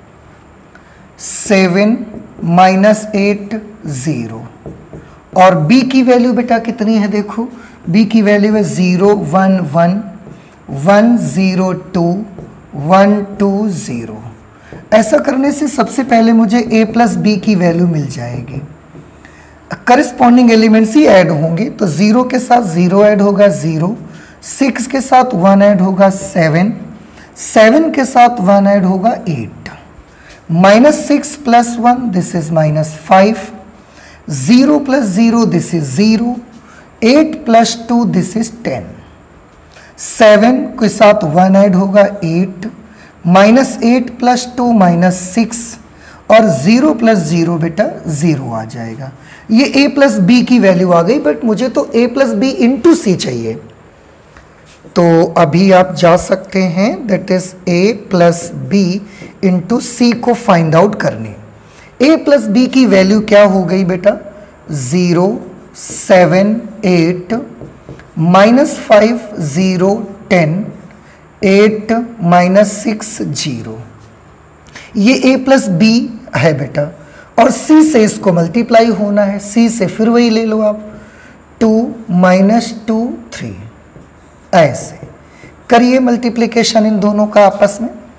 7 -8 0। और B की वैल्यू बेटा कितनी है, देखो B की वैल्यू है 0 1 1 1 0 2 1 2 0। ऐसा करने से सबसे पहले मुझे A + B की वैल्यू मिल जाएगी, करस्पॉन्डिंग एलिमेंट्स ही ऐड होंगे, तो 0 के साथ 0 ऐड होगा 0, 6 के साथ 1 ऐड होगा 7, 7 के साथ 1 ऐड होगा 8, -6 + 1 this is -5, 0 + 0 this is 0, 8 + 2 this is 10, 7 के साथ 1 ऐड होगा 8, -8 + 2 -6 और 0 + 0 बेटा 0 आ जाएगा। ये A + B की वैल्यू आ गई, बट मुझे तो A + B × C चाहिए, तो अभी आप जा सकते हैं, that is A + B × C को फाइंड आउट करने। A + B की वैल्यू क्या हो गई बेटा, 0 7 8 -5 0 10 8 -6 0। ये A + B है बेटा, और C से इसको मल्टीप्लाई होना है, C से फिर वही ले लो आप, 2 -2 3, ऐसे करिए मल्टीप्लिकेशन इन दोनों का आपस में।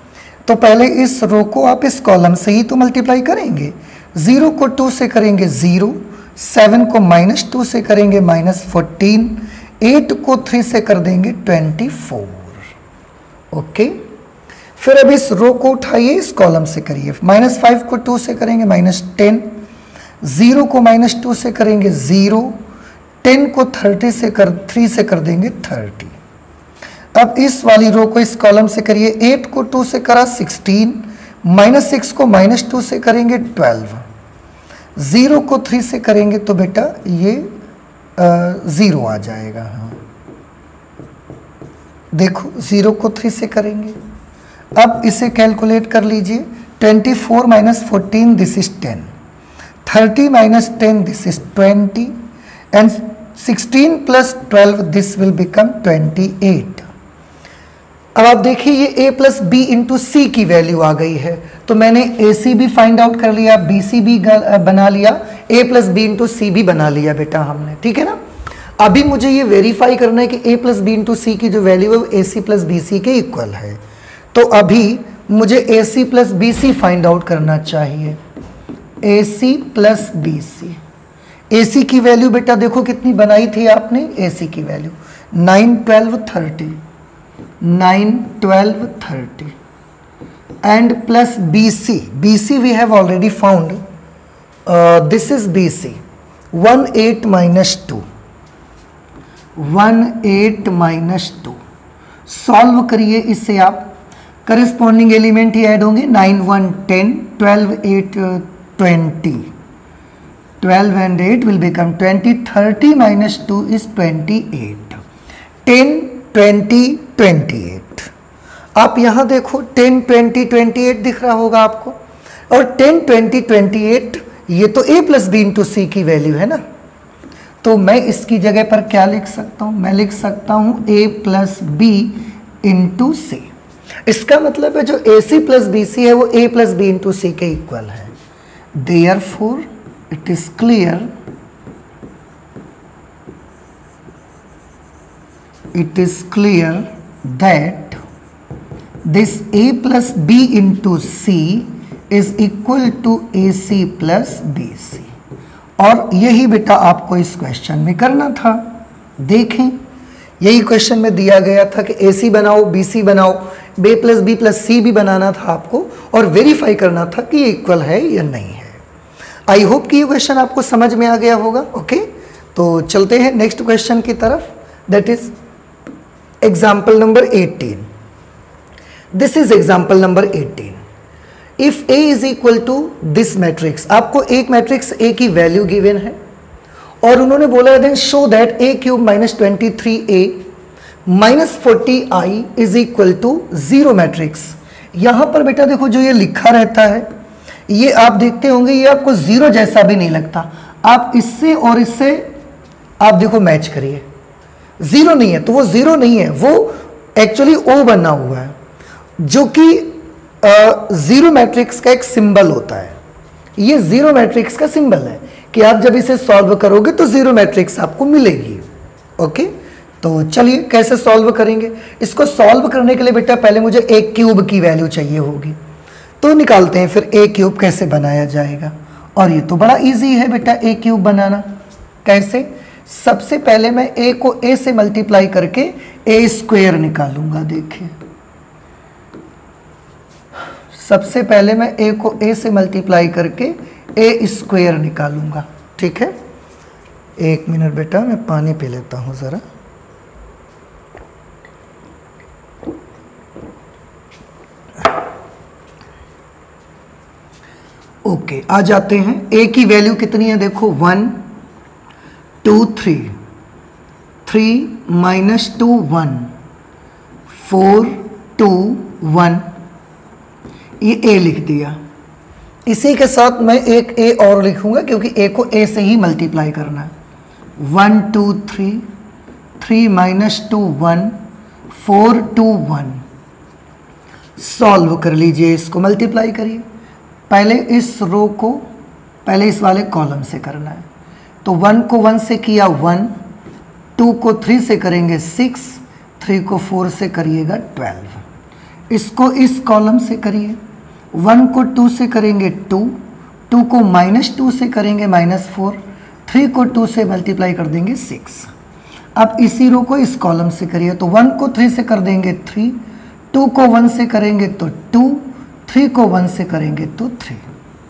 तो पहले इस रो को आप इस कॉलम से ही तो मल्टीप्लाई करेंगे। 0 को 2 से करेंगे 0, 7 को -2 से करेंगे -14, 8 को 3 से कर देंगे 24। ओके, फिर अब इस रो को उठाइए, इस कॉलम से करिए। -5 को 2 से करेंगे -10, 0 को -2 से करेंगे 0, 10 को 3 से कर देंगे 30। अब इस वाली रो को इस कॉलम से करिए। 8 को 2 से करा 16, -6 को -2 से करेंगे 12, 0 को 3 से करेंगे तो बेटा ये 0 आ जाएगा। हाँ देखो, 0 को 3 से करेंगे। अब इसे कैलकुलेट कर लीजिए। 24 - 14 this is 10, 30 - 10 this is 20, and 16 + 12 this will become 28। अब आप देखिए ये a + b × c की वैल्यू आ गई है, तो मैंने AC भी फाइंड आउट कर लिया, BC भी बना लिया, a + b × c भी बना लिया बेटा हमने, ठीक है ना। अभी मुझे ये वेरीफाई करना है कि a + b × c की जो वैल्यू है वो AC + BC के इक्वल है। तो अभी मुझे AC + BC फाइंड आउट करना चाहिए। AC + BC, AC की वैल्यू बेटा देखो कितनी बनाई थी आपने। AC की value 9, 12, 30, 9, 12, 30, and plus BC. BC we have already found. This is BC. 1, 8 - 2. 1, 8 - 2. Solve करिए इसे आप। करस्पॉन्डिंग एलिमेंट ही ऐड होंगे। 9, 1, 10, 12, 8, 20. 12 and 8 will become 20. 30 - 2 is 28. 10, 20, 28। आप यहाँ देखो 10, 20, 28 दिख रहा होगा आपको। और 10, 20, 28 ये तो a + b × c की वैल्यू है ना। तो मैं इसकी जगह पर क्या लिख सकता हूँ? मैं लिख सकता हूँ a + b × c। इसका मतलब है जो AC + BC है वो a + b × c के इक्वल है। Therefore it is clear, that this a + b × c is equal to AC + BC। और यही बेटा आपको इस क्वेश्चन में करना था। देखें, यही क्वेश्चन में दिया गया था कि AC बनाओ, BC बनाओ, a + b + c भी बनाना था आपको और वेरीफाई करना था कि ये इक्वल है या नहीं है। आई होप कि ये क्वेश्चन आपको समझ में आ गया होगा। ओके, तो चलते हैं नेक्स्ट क्वेश्चन की तरफ। That is example number 18। This is example number 18। If A is equal to this matrix, आपको एक मैट्रिक्स A की वैल्यू गिवन है और उन्होंने बोला then show that A³ - 23A - 40I is equal to 0 matrix. यहाँ पर बेटा देखो जो ये लिखा रहता है ये आप देखते होंगे ये आपको 0 जैसा भी नहीं लगता। आप इससे और इससे आप देखो मैच करिए, 0 नहीं है तो वो 0 नहीं है, वो एक्चुअली O बना हुआ है जो कि 0 मैट्रिक्स का एक सिंबल होता है। ये 0 मैट्रिक्स का सिंबल है कि आप जब इसे सॉल्व करोगे तो 0 मैट्रिक्स आपको मिलेगी। ओके, तो चलिए कैसे सॉल्व करेंगे इसको। सॉल्व करने के लिए बेटा पहले मुझे A³ की वैल्यू चाहिए होगी, तो निकालते हैं फिर A³ कैसे बनाया जाएगा। और ये तो बड़ा इजी है बेटा A³ बनाना। कैसे? सबसे पहले मैं A को A से मल्टीप्लाई करके A² निकालूंगा। देखिए, सबसे पहले मैं A को A से मल्टीप्लाई करके A² निकालूंगा। ठीक है, एक मिनट बेटा मैं पानी पी लेता हूँ ज़रा। ओके, आ जाते हैं। A की वैल्यू कितनी है देखो, 1, 2, 3, 3 - 2 1, 4, 2, 1, ये A लिख दिया। इसी के साथ मैं एक A और लिखूंगा क्योंकि A को A से ही मल्टीप्लाई करना है। 1, 2, 3, 3 - 2 1, 4, 2, 1। सॉल्व कर लीजिए, इसको मल्टीप्लाई करिए। पहले इस रो को पहले इस वाले कॉलम से करना है, तो 1 को 1 से किया 1, 2 को 3 से करेंगे 6, 3 को 4 से करिएगा 12, इसको इस कॉलम से करिए, 1 को 2 से करेंगे 2, 2 को -2 से करेंगे -4, 3 को 2 से मल्टीप्लाई कर देंगे 6। अब इसी रो को इस कॉलम से करिए, तो 1 को 3 से कर देंगे 3, 2 को 1 से करेंगे तो 2, 3 को 1 से करेंगे तो 3।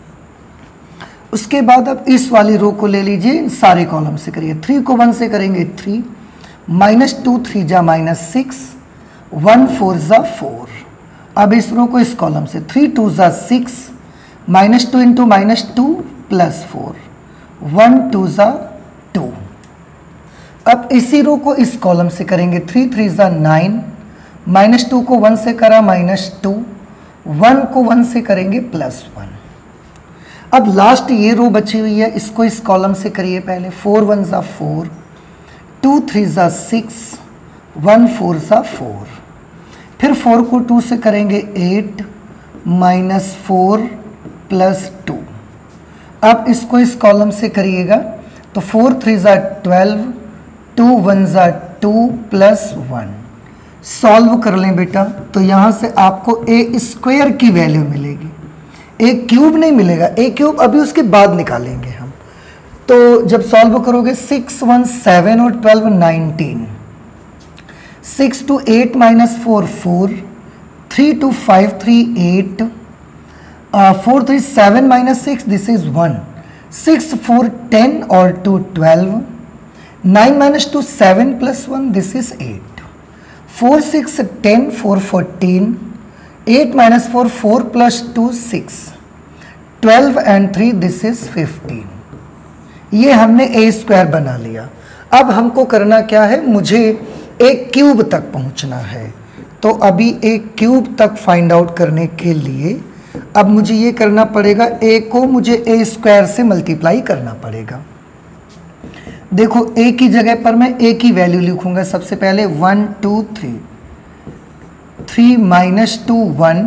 उसके बाद अब इस वाली रो को ले लीजिए, सारे कॉलम से करिए, 3 को 1 से करेंगे 3, -2 3 जा -6, 1 4 जा 4। अब इस रो को इस कॉलम से, 3 2 जा 6, -2 इंटू -2 +4, 1 2 जा 2। अब इसी रो को इस कॉलम से करेंगे, 3 3 जा 9, -2 को 1 से करा -2, 1 को 1 से करेंगे +1। अब लास्ट ये रो बची हुई है, इसको इस कॉलम से करिए पहले, 4 1 जा 4, 2 3 जा 6, 1 4 जा 4। फिर 4 को 2 से करेंगे 8, -4 +2। अब इसको इस कॉलम से करिएगा, तो 4 3 जा 12, 2 1 जा 2 +1। सॉल्व कर लें बेटा, तो यहाँ से आपको a² की वैल्यू मिलेगी, a³ नहीं मिलेगा, a³ अभी उसके बाद निकालेंगे हम। तो जब सॉल्व करोगे 6 1 7 और 12 19, 6 2 8 -4 4, 3 2 5 3 8, 4 3 7 -6 दिस इज 1, 6 4 10 और 2 12, 9 - 2 7 +1 this is 8, 4 6 10 4 14, 8 - 4 4 + 2 6, 12 and 3 this is 15। ये हमने a² बना लिया। अब हमको करना क्या है, मुझे a³ तक पहुंचना है। तो अभी a³ तक फाइंड आउट करने के लिए अब मुझे ये करना पड़ेगा, a को मुझे a² से मल्टीप्लाई करना पड़ेगा। देखो a की जगह पर मैं a की वैल्यू लिखूंगा। सबसे पहले 1 2 3, 3 - 2 1,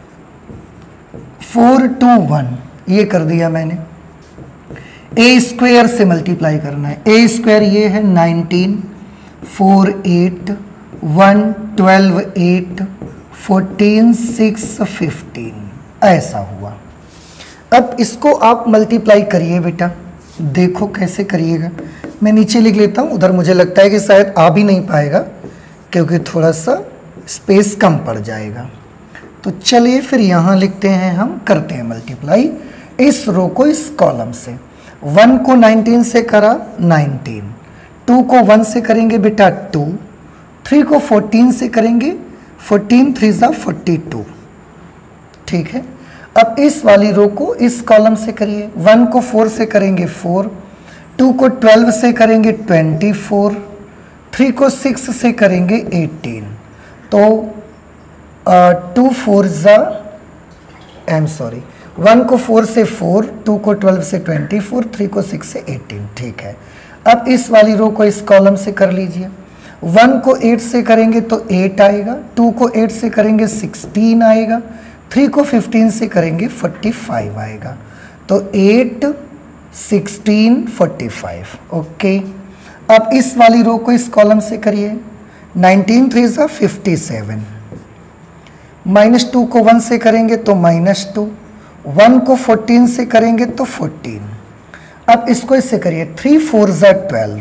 4 2 1, ये कर दिया मैंने। a² से मल्टीप्लाई करना है, a² ये है 19, 4 8, 1 12 8, 14 6 15, ऐसा हुआ। अब इसको आप मल्टीप्लाई करिए बेटा, देखो कैसे करिएगा। मैं नीचे लिख लेता हूँ, उधर मुझे लगता है कि शायद आ भी नहीं पाएगा क्योंकि थोड़ा सा स्पेस कम पड़ जाएगा। तो चलिए फिर यहाँ लिखते हैं, हम करते हैं मल्टीप्लाई इस रो को इस कॉलम से। 1 को 19 से करा 19, 2 को 1 से करेंगे बेटा 2, 3 को 14 से करेंगे 14 3 जा 42, ठीक है। अब इस वाली रो को इस कॉलम से करिए, 1 को 4 से करेंगे 4, 2 को 12 से करेंगे 24, 3 को 6 से करेंगे 18। तो 2 4 जा 1 को 4 से 4, 2 को 12 से 24, 3 को 6 से 18, ठीक है। अब इस वाली रो को इस कॉलम से कर लीजिए। 1 को 8 से करेंगे तो 8 आएगा, 2 को 8 से करेंगे 16 आएगा, 3 को 15 से करेंगे 45 आएगा। तो 8 16 45, ओके। अब इस वाली रो को इस कॉलम से करिए, 19 3 जा 57, -2 को 1 से करेंगे तो -2, 1 को 14 से करेंगे तो 14। अब इसको इससे करिए, 3 4 जा 12,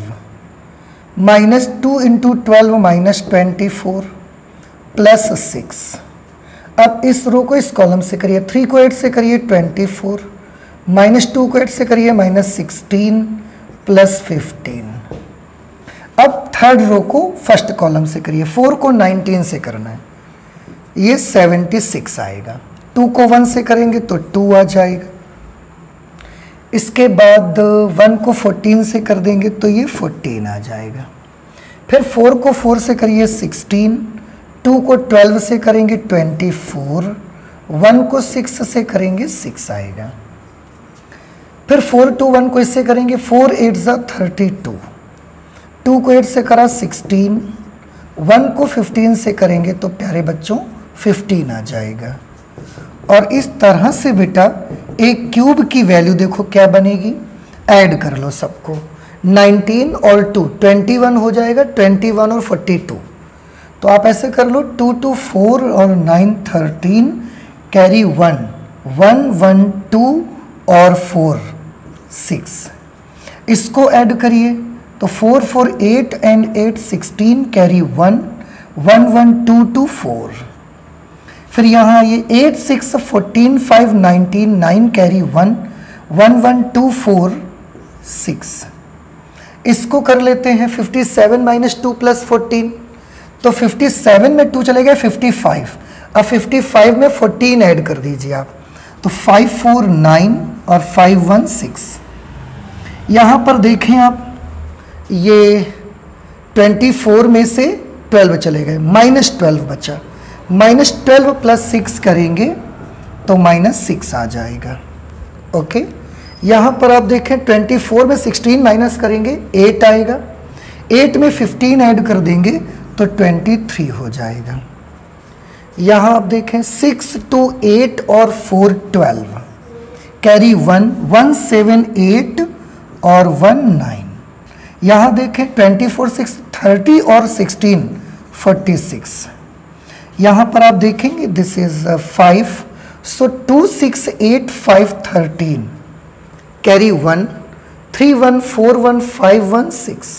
-2 इंटू 12 -24 +6। अब इस रो को इस कॉलम से करिए, 3 को 8 से करिए 24, -2 को 8 से करिए -16 +15। अब थर्ड रो को फर्स्ट कॉलम से करिए, 4 को 19 से करना है, ये 76 आएगा। 2 को 1 से करेंगे तो 2 आ जाएगा। इसके बाद 1 को 14 से कर देंगे तो ये 14 आ जाएगा। फिर 4 को 4 से करिए 16, 2 को 12 से करेंगे 24, 1 को 6 से करेंगे 6 आएगा। फिर 4 2 1 को इससे करेंगे, 4 8 जा 32, 2 को 8 से करा 16, 1 को 15 से करेंगे तो प्यारे बच्चों 15 आ जाएगा। और इस तरह से बेटा a³ की वैल्यू देखो क्या बनेगी, ऐड कर लो सबको, 19 और 2 21 हो जाएगा, 21 और 42, तो आप ऐसे कर लो 2 2 4 और 9 13 कैरी 1 1 1 2 और 4 6। इसको ऐड करिए तो 4 4 8 एंड 8 16 कैरी 1 1 1 2 2 4। फिर यहाँ ये 8 6 14 5 19 9 कैरी 1 1 1 2 4 6। इसको कर लेते हैं 57 माइनस 2 प्लस 14, तो 57 में 2 चले गए 55। अब 55 में 14 ऐड कर दीजिए आप, तो 5 4 9 और 5 1 6। यहाँ पर देखें आप, ये 24 में से 12 चले गए, -12 बचा। -12 प्लस 6 करेंगे तो -6 आ जाएगा। ओके, यहाँ पर आप देखें 24 में 16 माइनस करेंगे 8 आएगा, 8 में 15 ऐड कर देंगे तो 23 हो जाएगा। यहाँ आप देखें 6 2 8 और 4 12 कैरी 1 1 7 8 और 1 9। यहाँ देखें 24 6 30 और 16 46। यहाँ पर आप देखेंगे दिस इज 5, सो 2 6 8 5 13 कैरी 1 3 1 4 1 5 1 6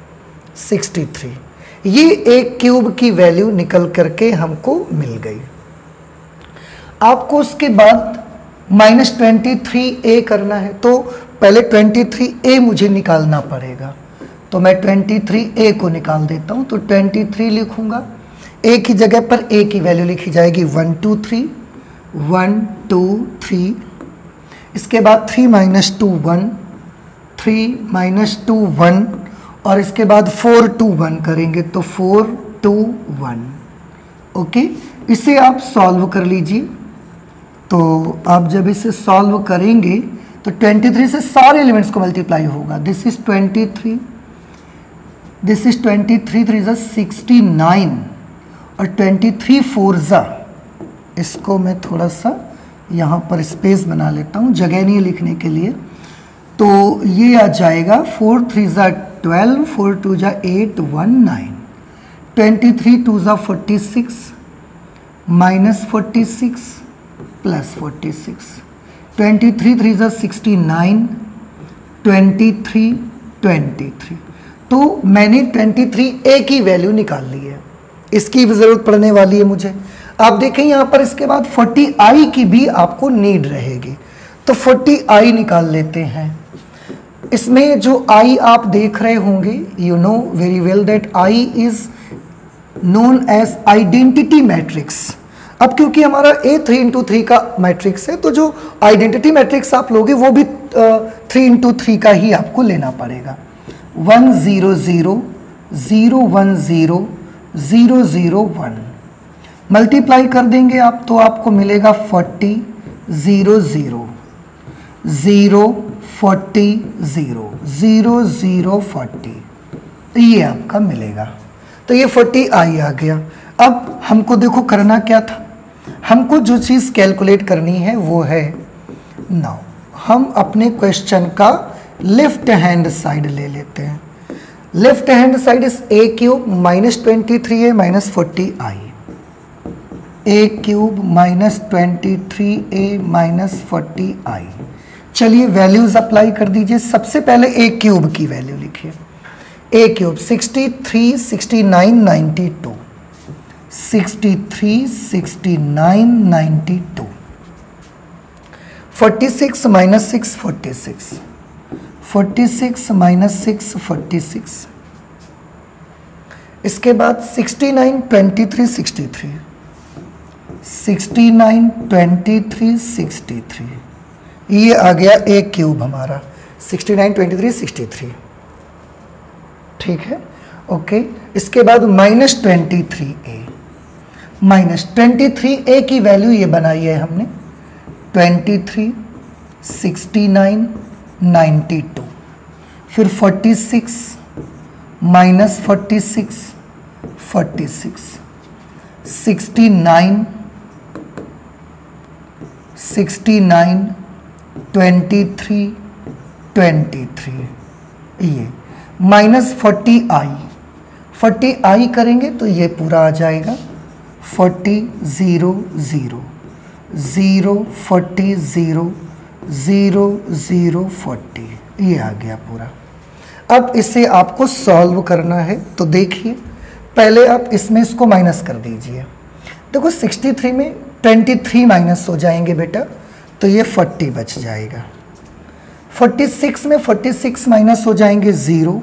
63। ये एक क्यूब की वैल्यू निकल करके हमको मिल गई। आपको उसके बाद -23a करना है, तो पहले 23a मुझे निकालना पड़ेगा, तो मैं 23a को निकाल देता हूँ। तो 23 लिखूँगा, a की जगह पर a की वैल्यू लिखी जाएगी 1 2 3 1 2 3। इसके बाद 3 - 2 1 3 - 2 1 और इसके बाद 4 2 1 करेंगे तो 4 2 1। ओके, इसे आप सॉल्व कर लीजिए। तो आप जब इसे सॉल्व करेंगे तो 23 से सारे एलिमेंट्स को मल्टीप्लाई होगा। दिस इज 23, दिस इज 23 3 ज़ा 69 और 23 4 ज़ा, इसको मैं थोड़ा सा यहाँ पर स्पेस बना लेता हूँ, जगह नहीं लिखने के लिए। तो ये आ जाएगा 4 3 ज़ा 12 4 2 ज़ा 8 1 9 23 2 ज़ा 46 -46 प्लस 46 23 3 ज़ा 69 23 23। तो मैंने 23a की वैल्यू निकाल ली है, इसकी भी ज़रूरत पड़ने वाली है मुझे। आप देखें यहाँ पर इसके बाद 40i की भी आपको नीड रहेगी, तो 40i निकाल लेते हैं। इसमें जो i आप देख रहे होंगे, you know very well that i is known as identity matrix. अब क्योंकि हमारा A 3 × 3 का मैट्रिक्स है, तो जो आइडेंटिटी मैट्रिक्स आप लोगे वो भी 3 × 3 का ही आपको लेना पड़ेगा। 1 0 0 0 1 0 0 0 1 मल्टीप्लाई कर देंगे आप तो आपको मिलेगा 40 0 0 0 40 0 0 0 40, ये आपका मिलेगा। तो ये 40i आ गया। अब हमको देखो करना क्या था, हमको जो चीज़ कैलकुलेट करनी है वो है, नाउ हम अपने क्वेश्चन का लेफ्ट हैंड साइड ले लेते हैं। Left hand side is a cube -23a -40i, a cube -23a -40i। चलिए वैल्यूज अप्लाई कर दीजिए। सबसे पहले a क्यूब की वैल्यू लिखिए। a cube 63 69 92 63 69 92 46 - 6 46 46 - 6 46। इसके बाद 69 23 63 69 23 63, ये आ गया a क्यूब हमारा 69 23 63। ठीक है, ओके। इसके बाद -23a की वैल्यू ये बनाई है हमने 23 69 92, फिर 46 -46 46 69 69 23 23, ये -40i 40i करेंगे तो ये पूरा आ जाएगा 40 0 0 0 40 0 0 0 40, ये आ गया पूरा। अब इसे आपको सॉल्व करना है, तो देखिए पहले आप इसमें इसको माइनस कर दीजिए। देखो 63 में 23 माइनस हो जाएंगे बेटा, तो ये 40 बच जाएगा। 46 में 46 माइनस हो जाएंगे 0।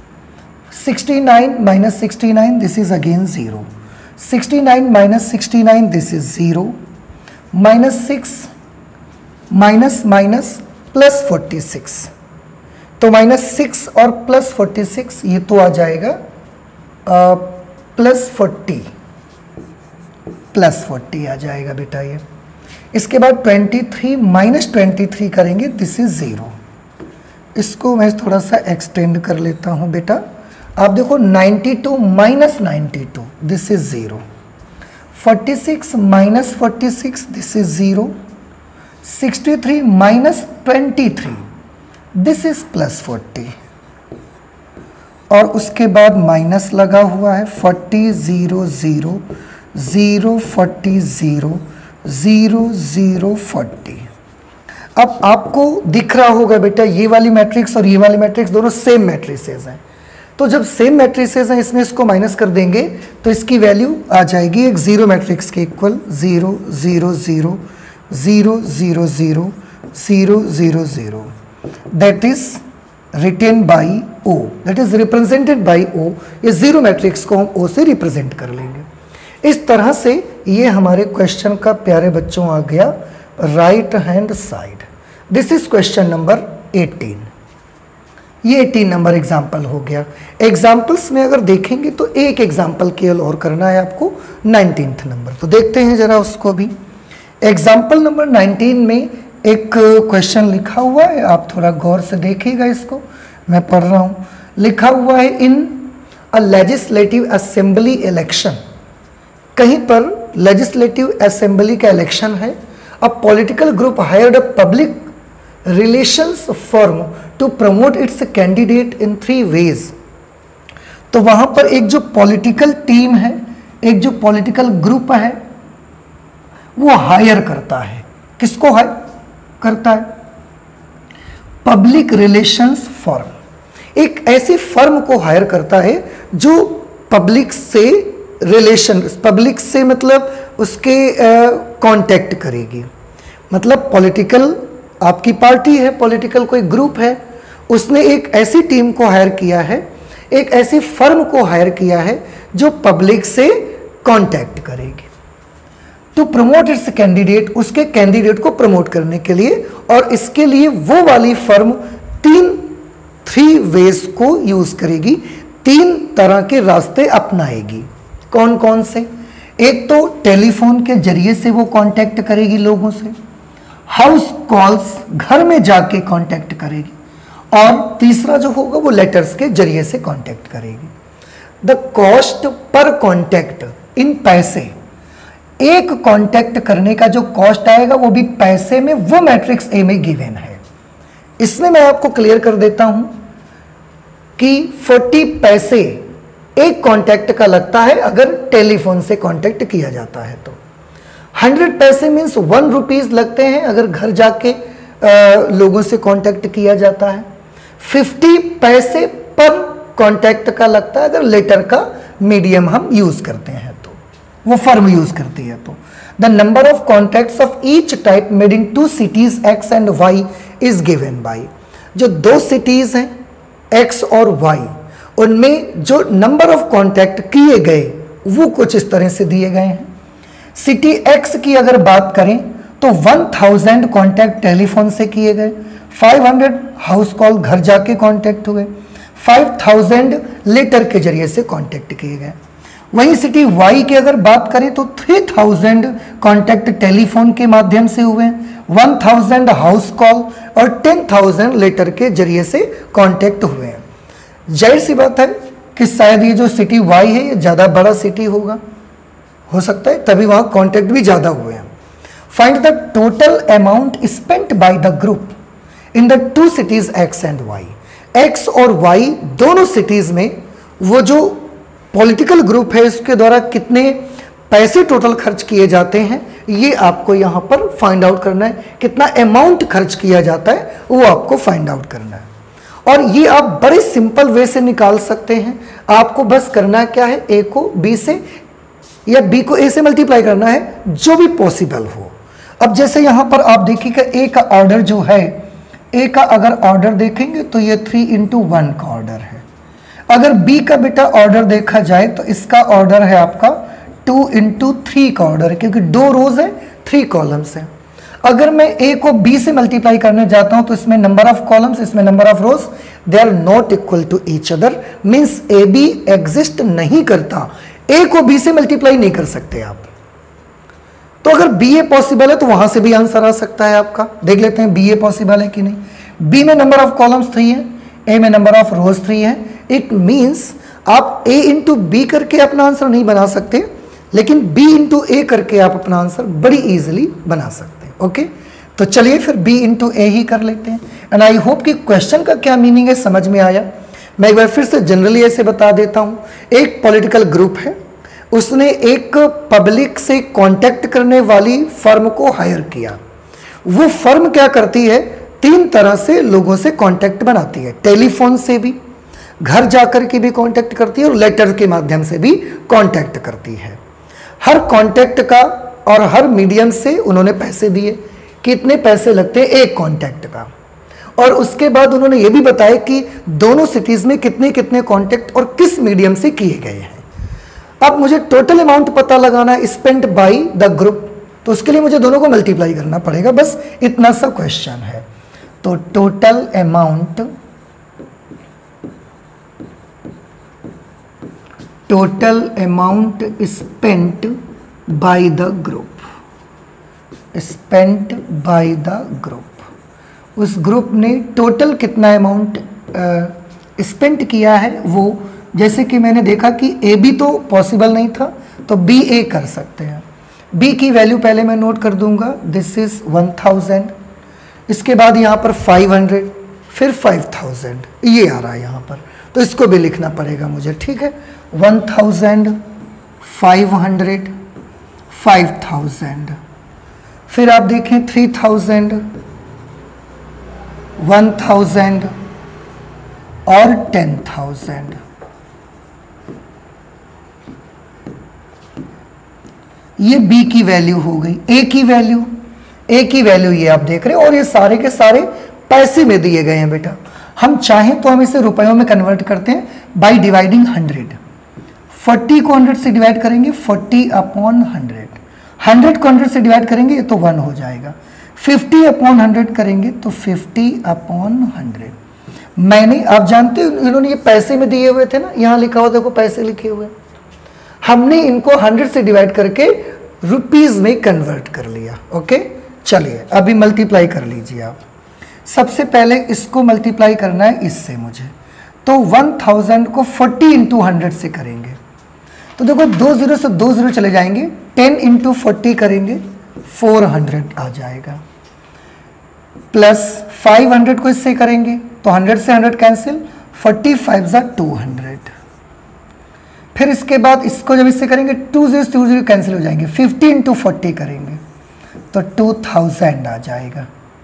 69 minus 69 this is again 0। 69 minus 69 this is 0। -6 minus minus plus 46, तो -6 और प्लस 46 ये तो आ जाएगा प्लस 40 आ जाएगा बेटा ये। इसके बाद 23 माइनस 23 करेंगे, दिस इज 0। इसको मैं थोड़ा सा एक्सटेंड कर लेता हूँ बेटा। आप देखो 92 minus 92 this is 0। 46 minus 46 this is 0। 63 minus 23 this is plus 40, और उसके बाद माइनस लगा हुआ है 40 0 0 0 40 0 0 0 40। अब आपको दिख रहा होगा बेटा ये वाली मैट्रिक्स और ये वाली मैट्रिक्स दोनों सेम मैट्रिसेस हैं, तो जब सेम मैट्रिसेस हैं इसमें इसको माइनस कर देंगे तो इसकी वैल्यू आ जाएगी एक जीरो मैट्रिक्स के equal 0 0 0 0 0 0 0 0 0, that is written by O, that is represented by O। ये जीरो मैट्रिक्स को हम O से रिप्रेजेंट कर लेंगे। इस तरह से ये हमारे क्वेश्चन का प्यारे बच्चों आ गया right hand side. This is question number 18। ये 18 नंबर एग्जाम्पल हो गया। एग्जाम्पल्स में अगर देखेंगे तो एक एग्जाम्पल केवल और करना है आपको 19th नंबर, तो देखते हैं जरा उसको भी। एग्जाम्पल नंबर 19 में एक क्वेश्चन लिखा हुआ है, आप थोड़ा गौर से देखिएगा इसको, मैं पढ़ रहा हूँ। लिखा हुआ है in a legislative assembly election, कहीं पर लेजिस्लेटिव असेंबली का इलेक्शन है। A political group hired a public relations firm to promote its candidate in 3 ways. तो वहां पर एक जो पॉलिटिकल टीम है, एक जो पॉलिटिकल ग्रुप है, वो हायर करता है। किसको हायर करता है? Public relations firm. एक ऐसी फर्म को हायर करता है जो पब्लिक से रिलेशन, पब्लिक से मतलब उसके कांटेक्ट करेगी। मतलब पॉलिटिकल आपकी पार्टी है, पॉलिटिकल कोई ग्रुप है, उसने एक ऐसी टीम को हायर किया है, एक ऐसी फर्म को हायर किया है जो पब्लिक से कांटेक्ट करेगी टू प्रमोट इट्स कैंडिडेट, उसके कैंडिडेट को प्रमोट करने के लिए। और इसके लिए वो वाली फर्म 3 वेज को यूज करेगी, 3 तरह के रास्ते अपनाएगी। कौन कौन से? एक तो टेलीफोन के जरिए से वो कांटेक्ट करेगी लोगों से, हाउस कॉल्स, घर में जाके कांटेक्ट करेगी, और तीसरा जो होगा वो लेटर्स के जरिए से कांटेक्ट करेगी। The cost per contact in paise, एक कांटेक्ट करने का जो कॉस्ट आएगा वो भी पैसे में, वो मैट्रिक्स ए में गिवन है। इसमें मैं आपको क्लियर कर देता हूं कि 40 पैसे एक कांटेक्ट का लगता है अगर टेलीफोन से कांटेक्ट किया जाता है तो। 100 पैसे मीन्स 1 रुपीज लगते हैं अगर घर जाके लोगों से कांटेक्ट किया जाता है। 50 पैसे पर कांटेक्ट का लगता है अगर लेटर का मीडियम हम यूज करते हैं तो, वो फर्म यूज करती है तो। The number of contacts of each type made in 2 cities X and Y is given by, जो 2 cities हैं X और Y, उनमें जो नंबर ऑफ कॉन्टैक्ट किए गए वो कुछ इस तरह से दिए गए हैं। सिटी X की अगर बात करें तो 1000 कॉन्टैक्ट टेलीफोन से किए गए, 500 हाउस कॉल घर जाके कॉन्टैक्ट हुए, 5000 लेटर के जरिए से कॉन्टैक्ट किए गए। वहीं सिटी Y की अगर बात करें तो 3000 कॉन्टैक्ट टेलीफोन के माध्यम से हुए, 1000 हाउस कॉल और 10,000 लेटर के जरिए से कॉन्टैक्ट हुए हैं। जाहिर सी बात है कि शायद ये जो सिटी Y है ये ज़्यादा बड़ा सिटी होगा, हो सकता है तभी वहाँ कॉन्टैक्ट भी ज़्यादा हुए हैं। Find the total amount spent by the group in the 2 cities X and Y। X और Y दोनों सिटीज़ में वो जो पॉलिटिकल ग्रुप है इसके द्वारा कितने पैसे टोटल खर्च किए जाते हैं, ये आपको यहाँ पर फाइंड आउट करना है। कितना अमाउंट खर्च किया जाता है वो आपको फाइंड आउट करना है। और ये आप बड़े सिंपल वे से निकाल सकते हैं। आपको बस करना क्या है, ए को बी से या बी को ए से मल्टीप्लाई करना है, जो भी पॉसिबल हो। अब जैसे यहाँ पर आप देखिएगा ए का ऑर्डर जो है, ए का अगर ऑर्डर देखेंगे तो ये 3 into 1 का ऑर्डर है। अगर बी का बेटा ऑर्डर देखा जाए तो इसका ऑर्डर है आपका 2 into 3 का ऑर्डर है, क्योंकि 2 रोज है 3 कॉलम्स है। अगर मैं ए को बी से मल्टीप्लाई करने जाता हूं तो इसमें नंबर ऑफ कॉलम्स, इसमें number of rows, they are not equal to each other, means A B exist नहीं करता। ए को बी से मल्टीप्लाई नहीं कर सकते आप। तो अगर बी ए पॉसिबल है तो वहां से भी आंसर आ सकता है आपका। देख लेते हैं बी ए पॉसिबल है कि नहीं। बी में नंबर ऑफ कॉलम्स 3 है, ए में नंबर ऑफ रोज 3 है। इट मीन्स आप ए इंटू बी करके अपना आंसर नहीं बना सकते, लेकिन बी इंटू ए करके आप अपना आंसर बड़ी इजीली बना सकते हैं। ओके, तो चलिए फिर बी इंटू ए ही कर लेते हैं। एंड आई होप कि क्वेश्चन का क्या मीनिंग है समझ में आया। मैं एक बार फिर से जनरली ऐसे बता देता हूँ। एक पॉलिटिकल ग्रुप है, उसने एक पब्लिक से कांटेक्ट करने वाली फर्म को हायर किया। वो फर्म क्या करती है, 3 तरह से लोगों से कांटेक्ट बनाती है। टेलीफोन से भी, घर जाकर के भी कांटेक्ट करती है और लेटर के माध्यम से भी कांटेक्ट करती है। हर कांटेक्ट का और हर मीडियम से उन्होंने पैसे दिए। कितने पैसे लगते हैं एक कांटेक्ट का, और उसके बाद उन्होंने ये भी बताया कि दोनों सिटीज में कितने कितने कांटेक्ट और किस मीडियम से किए गए हैं। अब मुझे टोटल अमाउंट पता लगाना है स्पेंट बाय द ग्रुप, तो उसके लिए मुझे दोनों को मल्टीप्लाई करना पड़ेगा। बस इतना सा क्वेश्चन है। तो total amount spent by the group, spent by the group. उस ग्रुप ने टोटल कितना अमाउंट स्पेंट किया है, वो जैसे कि मैंने देखा कि ए बी तो पॉसिबल नहीं था, तो बी ए कर सकते हैं। बी की वैल्यू पहले मैं नोट कर दूंगा, दिस इज 1000। इसके बाद यहाँ पर 500, फिर 5000, ये आ रहा है यहाँ पर, तो इसको भी लिखना पड़ेगा मुझे। ठीक है, 1000, 500, 5000, फिर आप देखें 3000, 1000 और 10,000। ये बी की वैल्यू हो गई। ए की वैल्यू ये आप देख रहे हो, और ये सारे के सारे पैसे में दिए गए हैं बेटा। हम चाहें तो हम इसे रुपयों में कन्वर्ट करते हैं बाय डिवाइडिंग 100। 40 को 100 से डिवाइड करेंगे, 40/100। 100 को 100 से डिवाइड करेंगे तो 1 हो जाएगा। 50/100 करेंगे तो 50/100। मैंने, आप जानते हो इन्होंने ये पैसे में दिए हुए थे ना, यहाँ लिखा हुआ देखो पैसे लिखे हुए, हमने इनको 100 से डिवाइड करके रुपीस में कन्वर्ट कर लिया। ओके, चलिए अभी मल्टीप्लाई कर लीजिए आप। सबसे पहले इसको मल्टीप्लाई करना है इससे मुझे, तो 1000 को 40 into 100 से करेंगे तो देखो 2 0 से 2 0 चले जाएंगे। 10 into 40 करेंगे 400 आ जाएगा, प्लस 500 को इससे करेंगे तो 100 से 100 कैंसिल, 45 = 200। फिर इसके बाद इसको जब इससे करेंगे 2 0 से 2 0 कैंसिल हो जाएंगे। 50 into 40 करेंगे तो 2000 आ जाएगा।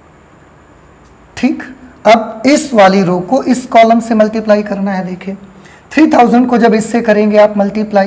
ठीक, अब इस वाली रो को इस कॉलम से मल्टीप्लाई करना है। देखिए 3000 को जब इससे करेंगे आप मल्टीप्लाई,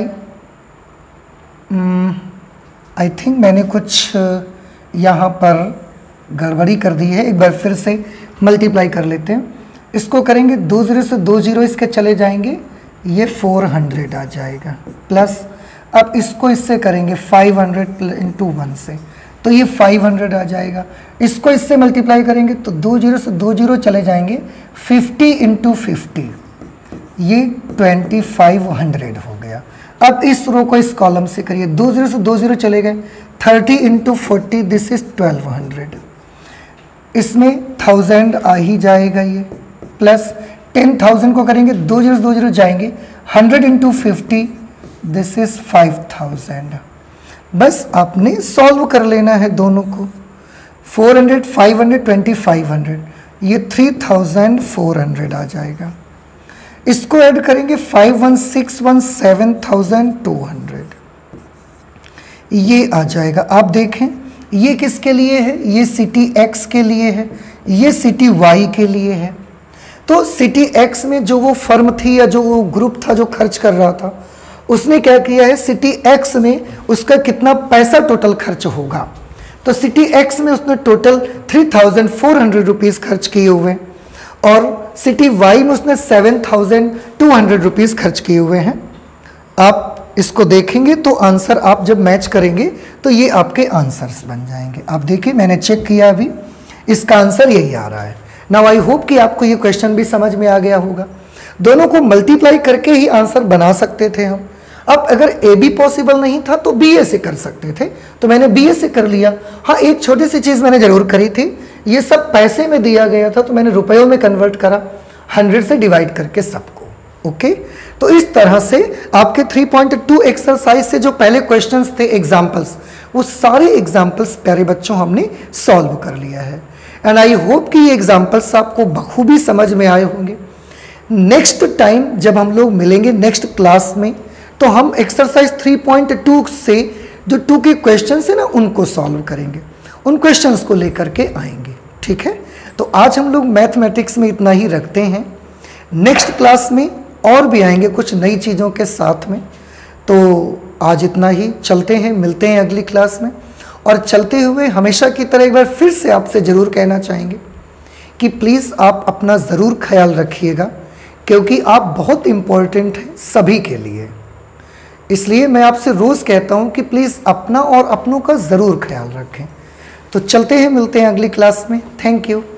आई थिंक मैंने कुछ यहाँ पर गड़बड़ी कर दी है, एक बार फिर से मल्टीप्लाई कर लेते हैं। इसको करेंगे 2 0 से 2 0 इसके चले जाएंगे, ये 400 आ जाएगा, प्लस अब इसको इससे करेंगे 500 into 1 से तो ये 500 आ जाएगा। इसको इससे मल्टीप्लाई करेंगे तो 2 0 से 2 0 चले जाएंगे, 50 into 50 ये 2500 हो गया। अब इस रो को इस कॉलम से करिए, 2 0 से 2 0 चले गए, 30 into 40 दिस इज 1200। इसमें 1000 आ ही जाएगा ये, प्लस 10,000 को करेंगे 2 0 से 2 0 जाएंगे, 100 into 50 दिस इज 5000। बस आपने सॉल्व कर लेना है दोनों को। 400, 500, 2500, ये 3400 आ जाएगा। इसको ऐड करेंगे 51617200, ये आ जाएगा। आप देखें ये किसके लिए है, ये सिटी एक्स के लिए है, ये सिटी वाई के लिए है। तो सिटी एक्स में जो वो फर्म थी या जो वो ग्रुप था जो खर्च कर रहा था, उसने क्या किया है, सिटी एक्स में उसका कितना पैसा टोटल खर्च होगा, तो सिटी एक्स में उसने टोटल 3400 रुपीज़ खर्च किए हुए हैं और सिटी वाई में उसने 7200 रुपीज़ खर्च किए हुए हैं। आप इसको देखेंगे तो आंसर आप जब मैच करेंगे तो ये आपके आंसर्स बन जाएंगे। आप देखिए मैंने चेक किया अभी, इसका आंसर यही आ रहा है। नाउ आई होप कि आपको ये क्वेश्चन भी समझ में आ गया होगा। दोनों को मल्टीप्लाई करके ही आंसर बना सकते थे हम। अब अगर ए बी पॉसिबल नहीं था तो बी ए से कर सकते थे, तो मैंने बी ए से कर लिया। हाँ, एक छोटी सी चीज़ मैंने ज़रूर करी थी, ये सब पैसे में दिया गया था तो मैंने रुपयों में कन्वर्ट करा, 100 से डिवाइड करके सबको। ओके, तो इस तरह से आपके 3.2 एक्सरसाइज से जो पहले क्वेश्चंस थे एग्जाम्पल्स, वो सारे एग्जाम्पल्स प्यारे बच्चों हमने सॉल्व कर लिया है। एंड आई होप कि ये एग्जाम्पल्स आपको बखूबी समझ में आए होंगे। नेक्स्ट टाइम जब हम लोग मिलेंगे नेक्स्ट क्लास में, तो हम एक्सरसाइज 3.2 से जो 2 के क्वेश्चंस है ना, उनको सॉल्व करेंगे, उन क्वेश्चंस को लेकर के आएंगे। ठीक है, तो आज हम लोग मैथमेटिक्स में इतना ही रखते हैं। नेक्स्ट क्लास में और भी आएंगे कुछ नई चीज़ों के साथ में। तो आज इतना ही, चलते हैं, मिलते हैं अगली क्लास में। और चलते हुए हमेशा की तरह एक बार फिर से आपसे ज़रूर कहना चाहेंगे कि प्लीज़ आप अपना ज़रूर ख्याल रखिएगा, क्योंकि आप बहुत इम्पोर्टेंट हैं सभी के लिए। इसलिए मैं आपसे रोज़ कहता हूं कि प्लीज़ अपना और अपनों का ज़रूर ख्याल रखें। तो चलते हैं, मिलते हैं अगली क्लास में। Thank you.